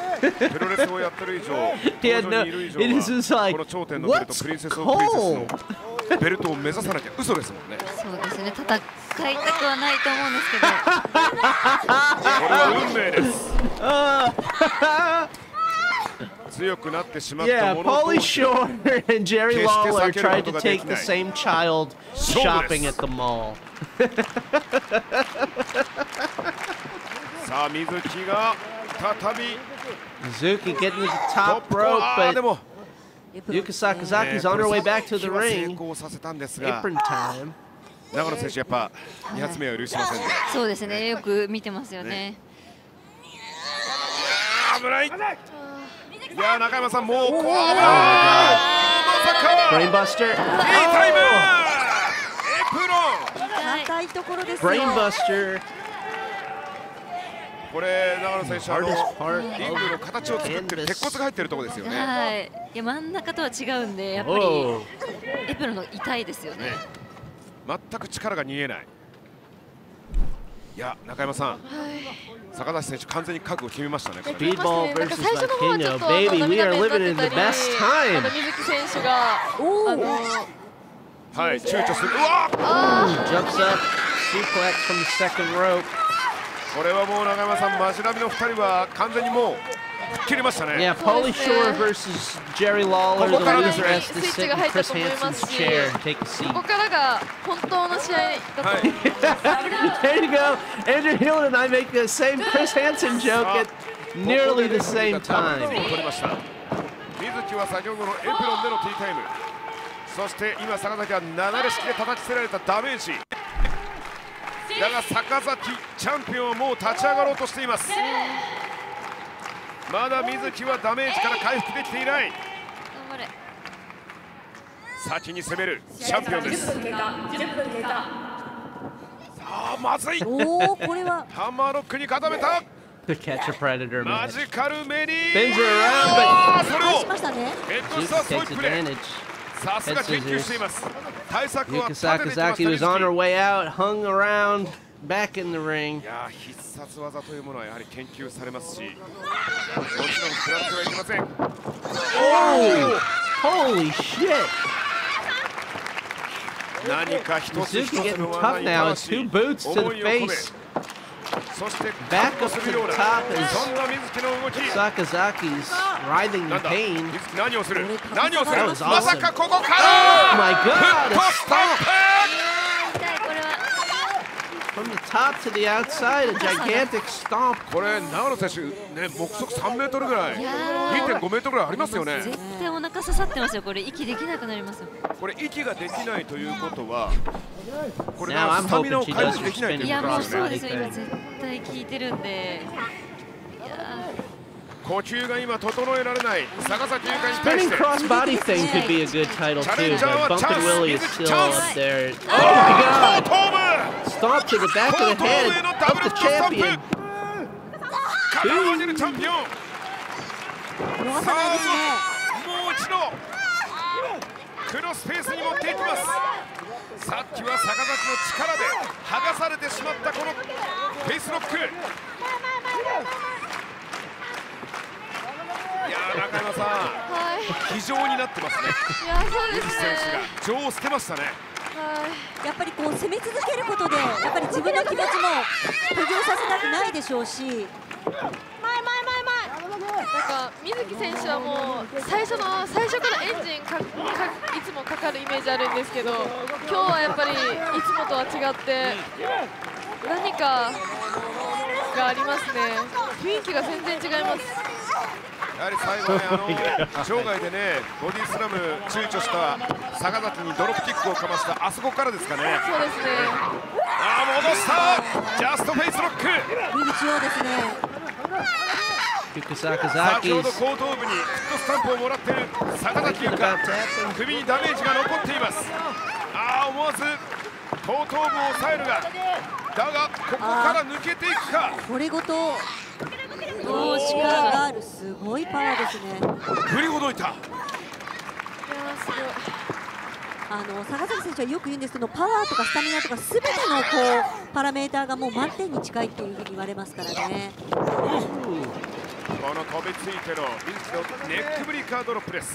He had no, it was just like, "What's coal?" ベルトを目指さなきゃ嘘ですもんね。 そうですね、戦いたくはないと思うんですけど。 これは運命です。強くなってしまったものと。 Yeah, Pauly Shore and Jerry Lawler tried to take the same child shopping at the mall. さあ水木が再び。 Mizuki getting to the top rope, but Yuka Sakazaki's on her way back to the ring. Apron time. 長野選手やっぱ2発目は許しませんね。 そうですね、よく見てますよね。 危ない。いや中山さんもうこう。まさか。 ブレインバスター。いいタイム。エプロン。 硬いところですよ。 ブレインバスター。 これ長野選手リングの形を作ってる鉄骨が入ってるところですよね。 はい。いや真ん中とは違うんでやっぱりエプロンの痛いですよね。 全く力が逃げない。いや中山さん、坂梨選手完全に覚悟を決めましたね。 Speedball versus Latino, baby, we are living in the best time. 水木選手がはい躊躇する。 Jumps up, suplex from the second rope. これはもう長山さん、マジラビの2人は完全にもう切れましたね。 Yeah, Pauly Shore versus Jerry Lawler. The loser has to sit in Chris Hansen's chair and take a seat. ここからが本当の試合だと。 There you go. Andrew Hill and I make the same Chris Hansen joke at nearly the same time. 取りました。水木は先ほどのエプロンでのティータイム。そして今坂崎は流れ式で叩きつけられたダメージ。だが坂崎チャンピオンはもう立ち上がろうとしています。まだ水木はダメージから回復できていない。先に攻めるチャンピオンです。さあまずい。 おお、これはハンマーロックに固めた。 The catch a predator マジカルメリー。 spins her around, but それをしましたね。 ヘッドスターストイックプレー。さすが研究しています。対策は Yuka Sakazaki was on her way out, hung around, back in the ring. いや必殺技というものはやはり研究されますし、もちろん食らってはいけません。 Oh, holy shit! 何か一つ一つ Mizuki の getting 技 tough に now. 関 It's し two boots to 思 the いを込め、 face. そして Back up to the top is そんな水木の動き。 Sakazaki's writhing in pain. 何をする？何をする？ That was まさ awesome. かここか Oh ら my god! フッ A トスト stomp 痛いこれは。 from the top to the outside. A gigantic stomp. これ長野選手ね、目測3メートルぐらい、2.5 メートルぐらいありますよね。 絶対お腹刺さってますよ。これ息できなくなりますよ。 これ息ができないということは、これ Now が I'm スタミナ hoping を she 回 does 復 her できないと spinning いうことですね。 そうですよ。今絶対効いてるんで。 呼吸が今整えられない坂崎優香に対し Spinning て。 crossbody thing could be a good title too, Challenger but Bumpin' chance. Willie is Music still chance. up there. 後 Oh my god! 頭部。 Stomp to the back of the head of the champion. 肩を上げるチャンピオン。 逃さないですね。 もう一度クロスフェイスに持っていきます。さっきは坂崎の力で剥がされてしまったこのフェイスロック。いやー中山さん、非常になってますね。 いやそうですね。 選手が情を捨てましたね。 やっぱりこう攻め続けることでやっぱり自分の気持ちも途切れさせたくないでしょうし。 か水木選手はもう最初からエンジンいつもかかるイメージあるんですけど、今日はやっぱりいつもとは違って何かがありますね。雰囲気が全然違います。 やはり最後ね、場外でねボディスラム躊躇した坂崎にドロップキックをかましたあそこからですかね。 そうですね。 戻したジャストフェイスロック。 右中央ですね。 先ほど後頭部にフットスタンプをもらっている坂崎優香、首にダメージが残っています。思わず後頭部を押さえるが、だがここから抜けていくか。 これごと力がある、すごいパワーですね。 振りほどいた。 坂崎選手はよく言うんですけど、パワーとかスタミナとかすべてのパラメーターがもう満点に近いっていうふうに言われますからね。 この飛びついての水木のネックブリーカードロップです。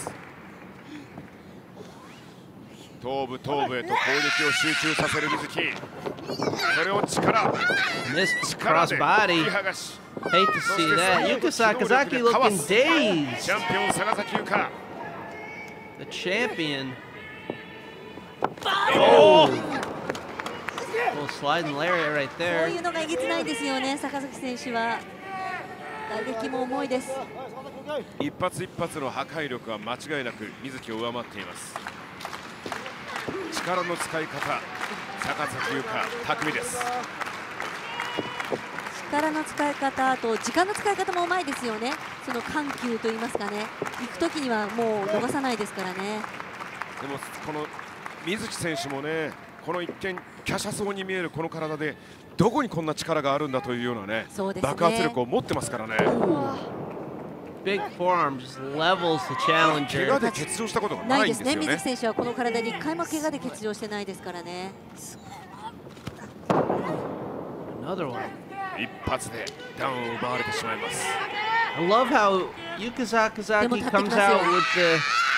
頭部へと攻撃を集中させる水木。それを力で振り剥がし。 Hate to see that. Yuka Sakazaki looking dazed. チャンピオン坂崎優香。 The champion. Oh! Little sliding lariat right there. こういうのがえげつないですよね、坂崎選手は。打撃も重いです。 一発一発の破壊力は間違いなく水木を上回っています。力の使い方、坂崎優香巧みです。 力の使い方と時間の使い方もうまいですよね。その緩急といいますかね、行く時にはもう逃さないですからね。 でもこの水木選手もね、この一見華奢そうに見えるこの体でどこにこんな力があるんだというようなね、爆発力を持ってますからね。 Big forearm just levels the challenger. 怪我で欠場したことがないんですよね。 水木選手はこの体で1回も怪我で欠場してないですからね。 Another one. 一発でダウンを奪われてしまいます。 I love how Yuka Sakazaki comes out with the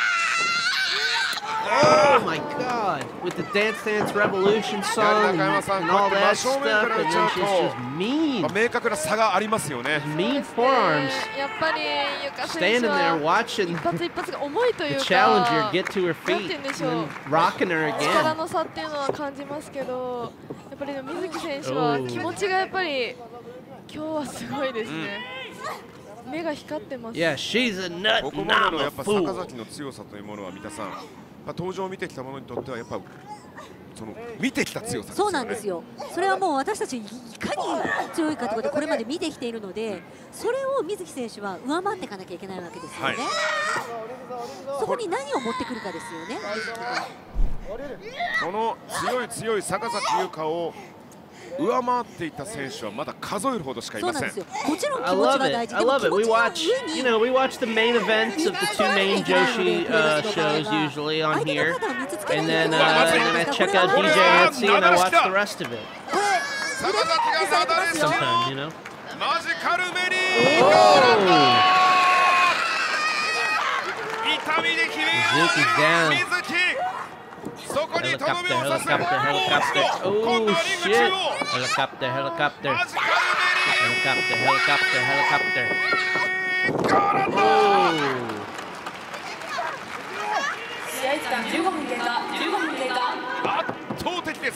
oh my god, with the Dance Dance Revolution song and all that stuff, and then she's just mean. 明確な差がありますよね。 Mean forearms. やっぱりユカ選手 Standing は there watching 一発一発が重いという the か、 challenger get to her feet and then rocking her 力 again. の差っていうのは感じますけど、やっぱり水木選手は気持ちがやっぱり今日はすごいですね。目が光ってます。 Yeah, she's a nut. ここまでのやっぱ坂崎の強さというものは皆さん、登場を見てきた者にとってはやっぱその見てきた強さですよね。 そうなんですよ。それはもう私たちいかに強いかということでこれまで見てきているので、それを水木選手は上回っていかなきゃいけないわけですよね。そこに何を持ってくるかですよね。 この強い坂崎優香を上回っていた選手はまだ数えるほどしかいません。 もちろん気持ちが大事。 I love it. We watch the main events of the two main Joshi shows usually on here, and then I check out DJ Nancy and I watch the rest of it. Sometimes, you know. マジカルメリー。痛みで悲鳴を上げる水木。そこにとどめを刺す。今度はリング中央。 Helicopter. 試合時間15分経過。 圧倒的です。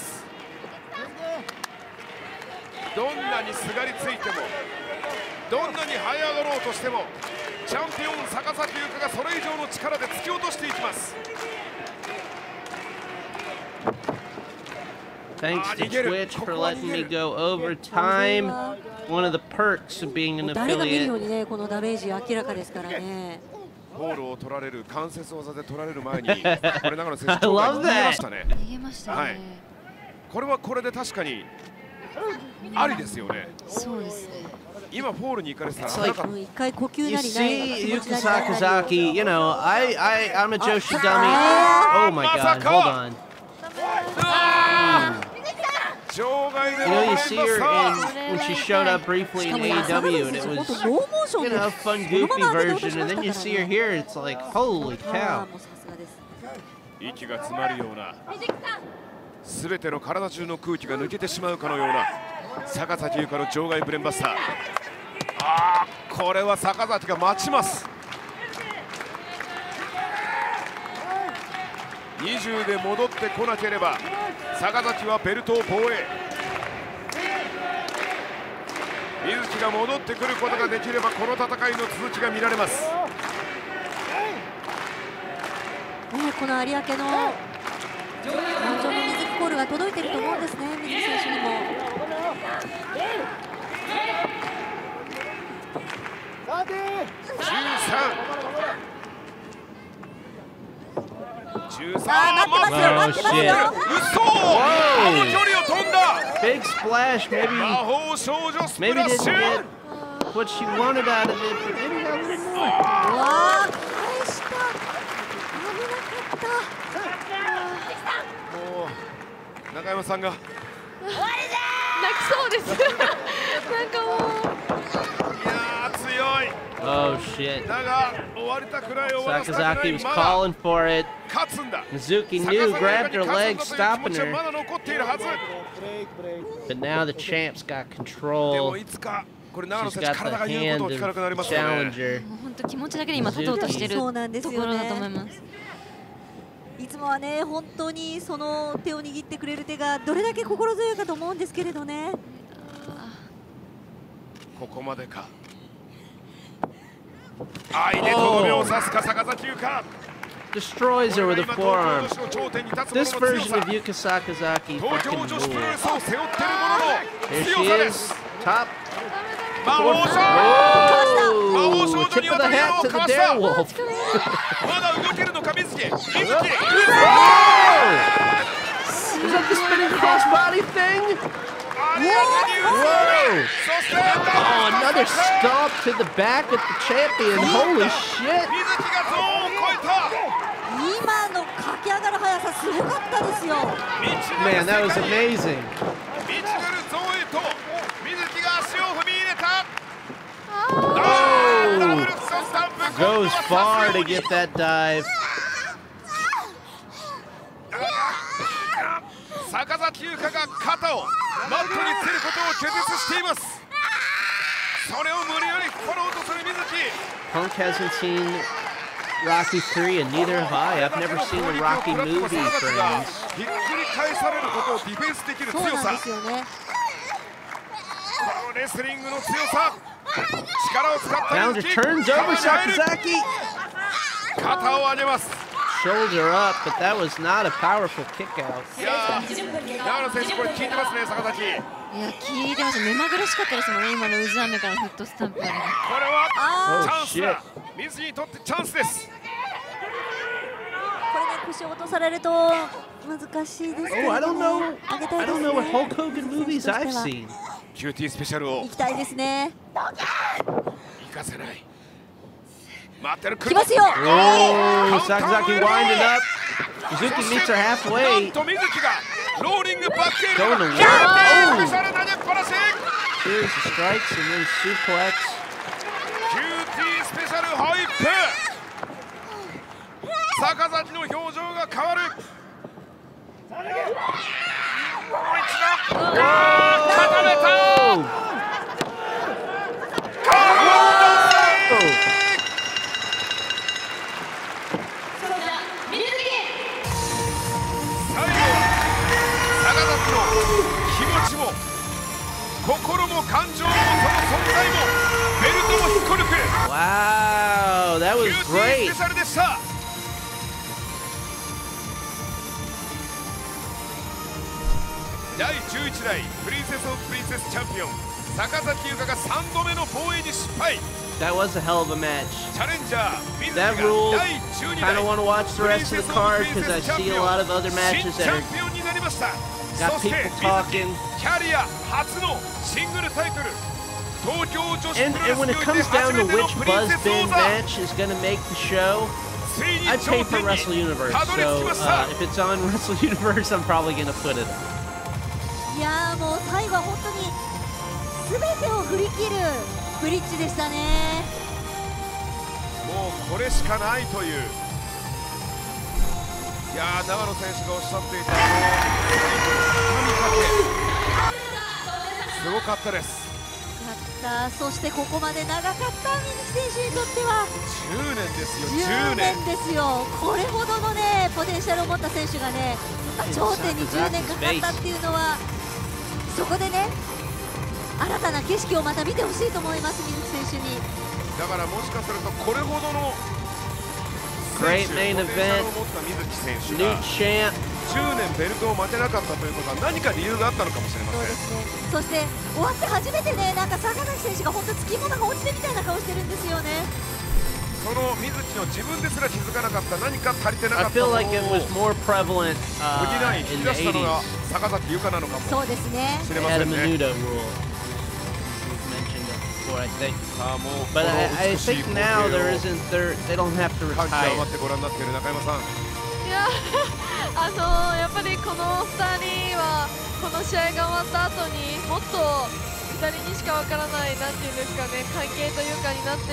どんなにすがりついても、どんなに這い上がろうとしても、チャンピオン坂崎優香がそれ以上の力で突き落としていきます。 Thanks to Twitch for letting me go overtime. One of the perks of being an 誰が見るよう affiliate. にね、このダメージ明らかですからね。 ボールを取られる関節技で取られる前に、これ長野選手 I love 逃げましたね。 逃げましたね。 はい。これはこれで確かにありですよね。 そうですね。 今フォールに行かれてたら It's like 一回呼吸 you なりない see Yuka Sakazaki. You know, I'm a Joshi dummy. Oh my God! Hold on. You know, you see her when she showed up briefly in AEW, and it was, you know, a fun, goofy version, and then you see her here, it's like, holy cow. 息が詰まるような、すべての体中の空気が抜けてしまうかのような坂崎優香の場外ブレンバスター。ここれは坂崎が待ちます。20で戻ってこなければ坂崎はベルトを防衛。水木が戻ってくることができればこの戦いの続きが見られます。 この有明の満場の水木コールが届いていると思うんですね、水木選手にも。 待ってますよ、待ってますよ。嘘！あの距離を飛んだ。 Big splash, maybe didn't get what she wanted out of it, but maybe got a little more. わー、返した。危なかった。 もう中山さんが泣きそうです。なんかもう。 いやー強い。 Oh shit. だが終わりたくない終わらせたくない。 Sakazaki was calling for it. 勝つんだ。 Mizuki knew, grabbed her leg, stopping her. まだ残っているはず。 But now the champ's got control. でもいつかこれ長野 She's 選手 got 体が the 言うこ hand とを of 聞かなくなりますよね。 challenger. 本当気持ちだけで今立とうとしてるところだと思います。 いつもはね、本当にその手を握ってくれる手がどれだけ心強いかと思うんですけれどね。 ここまでか。愛でとどめを刺すか坂崎優香。 Destroys her with a forearm. This version of Yuka Sakazaki fucking rules. Here she is, top. Oh, tip of the hat to the Darewolf. Is that the spinning crossbody thing? Whoa! Oh, another stomp to the back with the champion. Holy shit! 今の駆け上がる速さすごかったですよ。 Man, that was amazing. Oh! Goes far to get that dive. 坂崎優香が肩をマットにつけることを拒絶しています。それを無理やりフォローとする水木。 Punk hasn't seen Rocky 3 and neither have I. I've never seen the Rocky movie, friends. ひっくり返されることをディフェンスできる強さ。 そうなんですよね。 このレスリングの強さ。力を使った Pounder turns over Sakazaki. 肩を上げます。 Shoulder up, but that was not a powerful kick out. いや長野選手これ効いてますね坂崎。 いや聞いてます。目まぐるしかったですもんね、今の渦雨からフットスタンプが。 これはチャンスだ。水木にとってチャンスです。 これね、腰を落とされると難しいですけれども。 Oh, I don't know. 上げたい I です don't ね。 know what Hulk Hogan movies I've seen. QT スペシャルを行きたいですね。 行かせない。待ってる。 来ますよ。 Oh, Sakazaki winding up. Mizuki meets her halfway. なんと水木がローリングバックエル。 Going to work. スペシャル投げっぱなし。 Here's the strikes and then suplex. QT スペシャルホイップ。坂崎の表情が変わる。もう一度。固めた。気持ちも心も感情もその存在もベルトも引っこ抜く。 Wow, that was great. スペシャルでした。第11代プリンセス・オブ・プリンセスチャンピオン坂崎優香が3度目の防衛に失敗。 That was a hell of a match. チャレンジャー水木が That rule. 第12 Kind 代 of want to watch the rest of the card because I see a lot of other 新 matches チ that ャン are ピオンになりました。 got そして people 水木 talking. キャリア初のシングルタイトル東京女子プロレ And ス when it 界 comes で down 初 to めての which プリンセス Buzzbin 王座。 match is going to make the show, ついに I'd 頂 pay 点 for に Wrestle Universe. たどり So 着きました。 if it's on Wrestle Universe, I'm probably going to put it on. いやーもう最後は本当に全てを振り切るブリッジでしたね。 もうこれしかないという。いやー長野選手がおっしゃっていた神かけすごかったです。 た。そしてここまで長かった水木選手にとっては 10年ですよ。 10年ですよ。これほどのねポテンシャルを持った選手がね頂点に10年かかったっていうのは、そこでね新たな景色をまた見てほしいと思います、水木選手に。 だからもしかするとこれほどの Great main event, new champ. 10年ベルトを待てなかったということは何か理由があったのかもしれません。 そして終わって初めてね、なんか坂崎選手が本当つきものが落ちてみたいな顔してるんですよね。 その水木の自分ですら気づかなかった何か足りてなかったものを I feel like it was more prevalent 引き出したのが坂崎優香なのかもしれませんね。 They had a Menudo rule. I think, but I think now there isn't. They don't have to retire. いややっぱりこの2人はこの試合が終わった後にもっと2人にしかわからないなんていうんですかね、関係というかになっていって、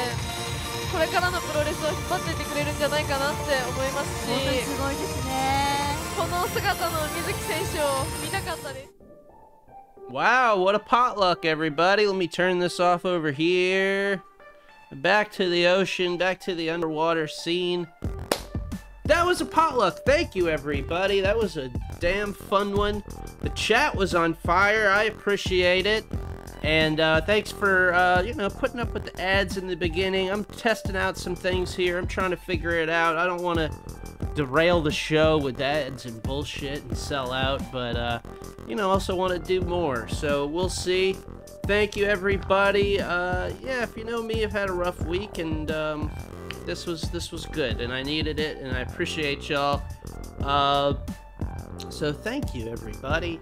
これからのプロレスを引っ張っていってくれるんじゃないかなって思いますし、 本当にすごいですね。 この姿の水木選手を見たかったです。 Wow, what a potluck, everybody. Let me turn this off over here. Back to the ocean, back to the underwater scene. That was a potluck. Thank you, everybody. That was a damn fun one. The chat was on fire. I appreciate it. And thanks for, you know, putting up with the ads in the beginning. I'm testing out some things here. I'm trying to figure it out. I don't want to derail the show with ads and bullshit and sell out, but, you know, also want to do more. So we'll see. Thank you, everybody. Yeah, if you know me, I've had a rough week, and this was good, and I needed it, and I appreciate y'all. So thank you, everybody.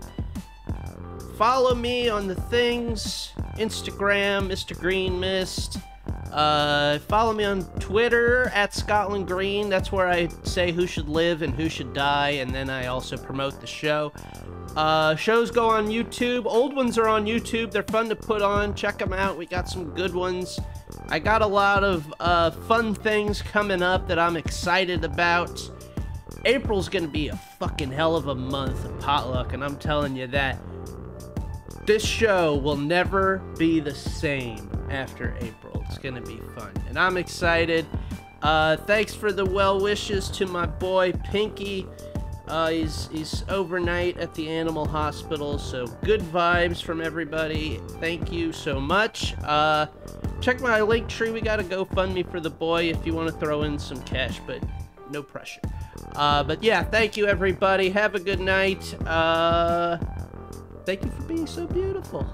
Follow me on the things, Instagram, Mr. Green Mist. Follow me on Twitter, @ScotlandGreen. That's where I say who should live and who should die, and then I also promote the show. Shows go on YouTube. Old ones are on YouTube. They're fun to put on. Check them out. We got some good ones. I got a lot of fun things coming up that I'm excited about. April's gonna be a fucking hell of a month of potluck, and I'm telling you that. This show will never be the same after April. It's gonna be fun, and I'm excited. Thanks for the well wishes to my boy Pinky. He's overnight at the animal hospital, so good vibes from everybody. Thank you so much. Check my link tree. We got a GoFundMe for the boy if you want to throw in some cash, but no pressure. But yeah, thank you, everybody. Have a good night. Thank you for being so beautiful.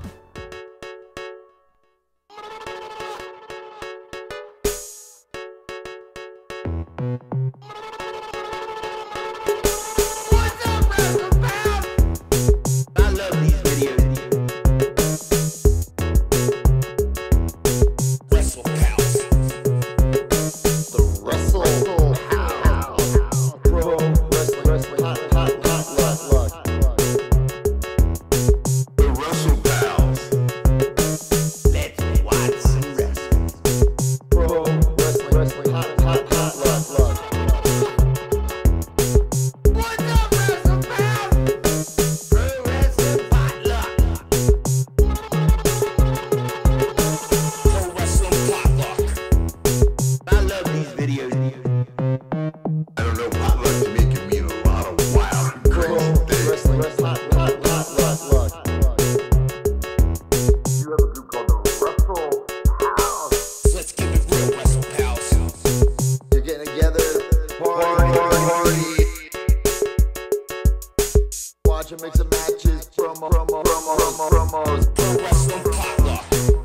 Mix and matches, promos, pro wrestling potluck.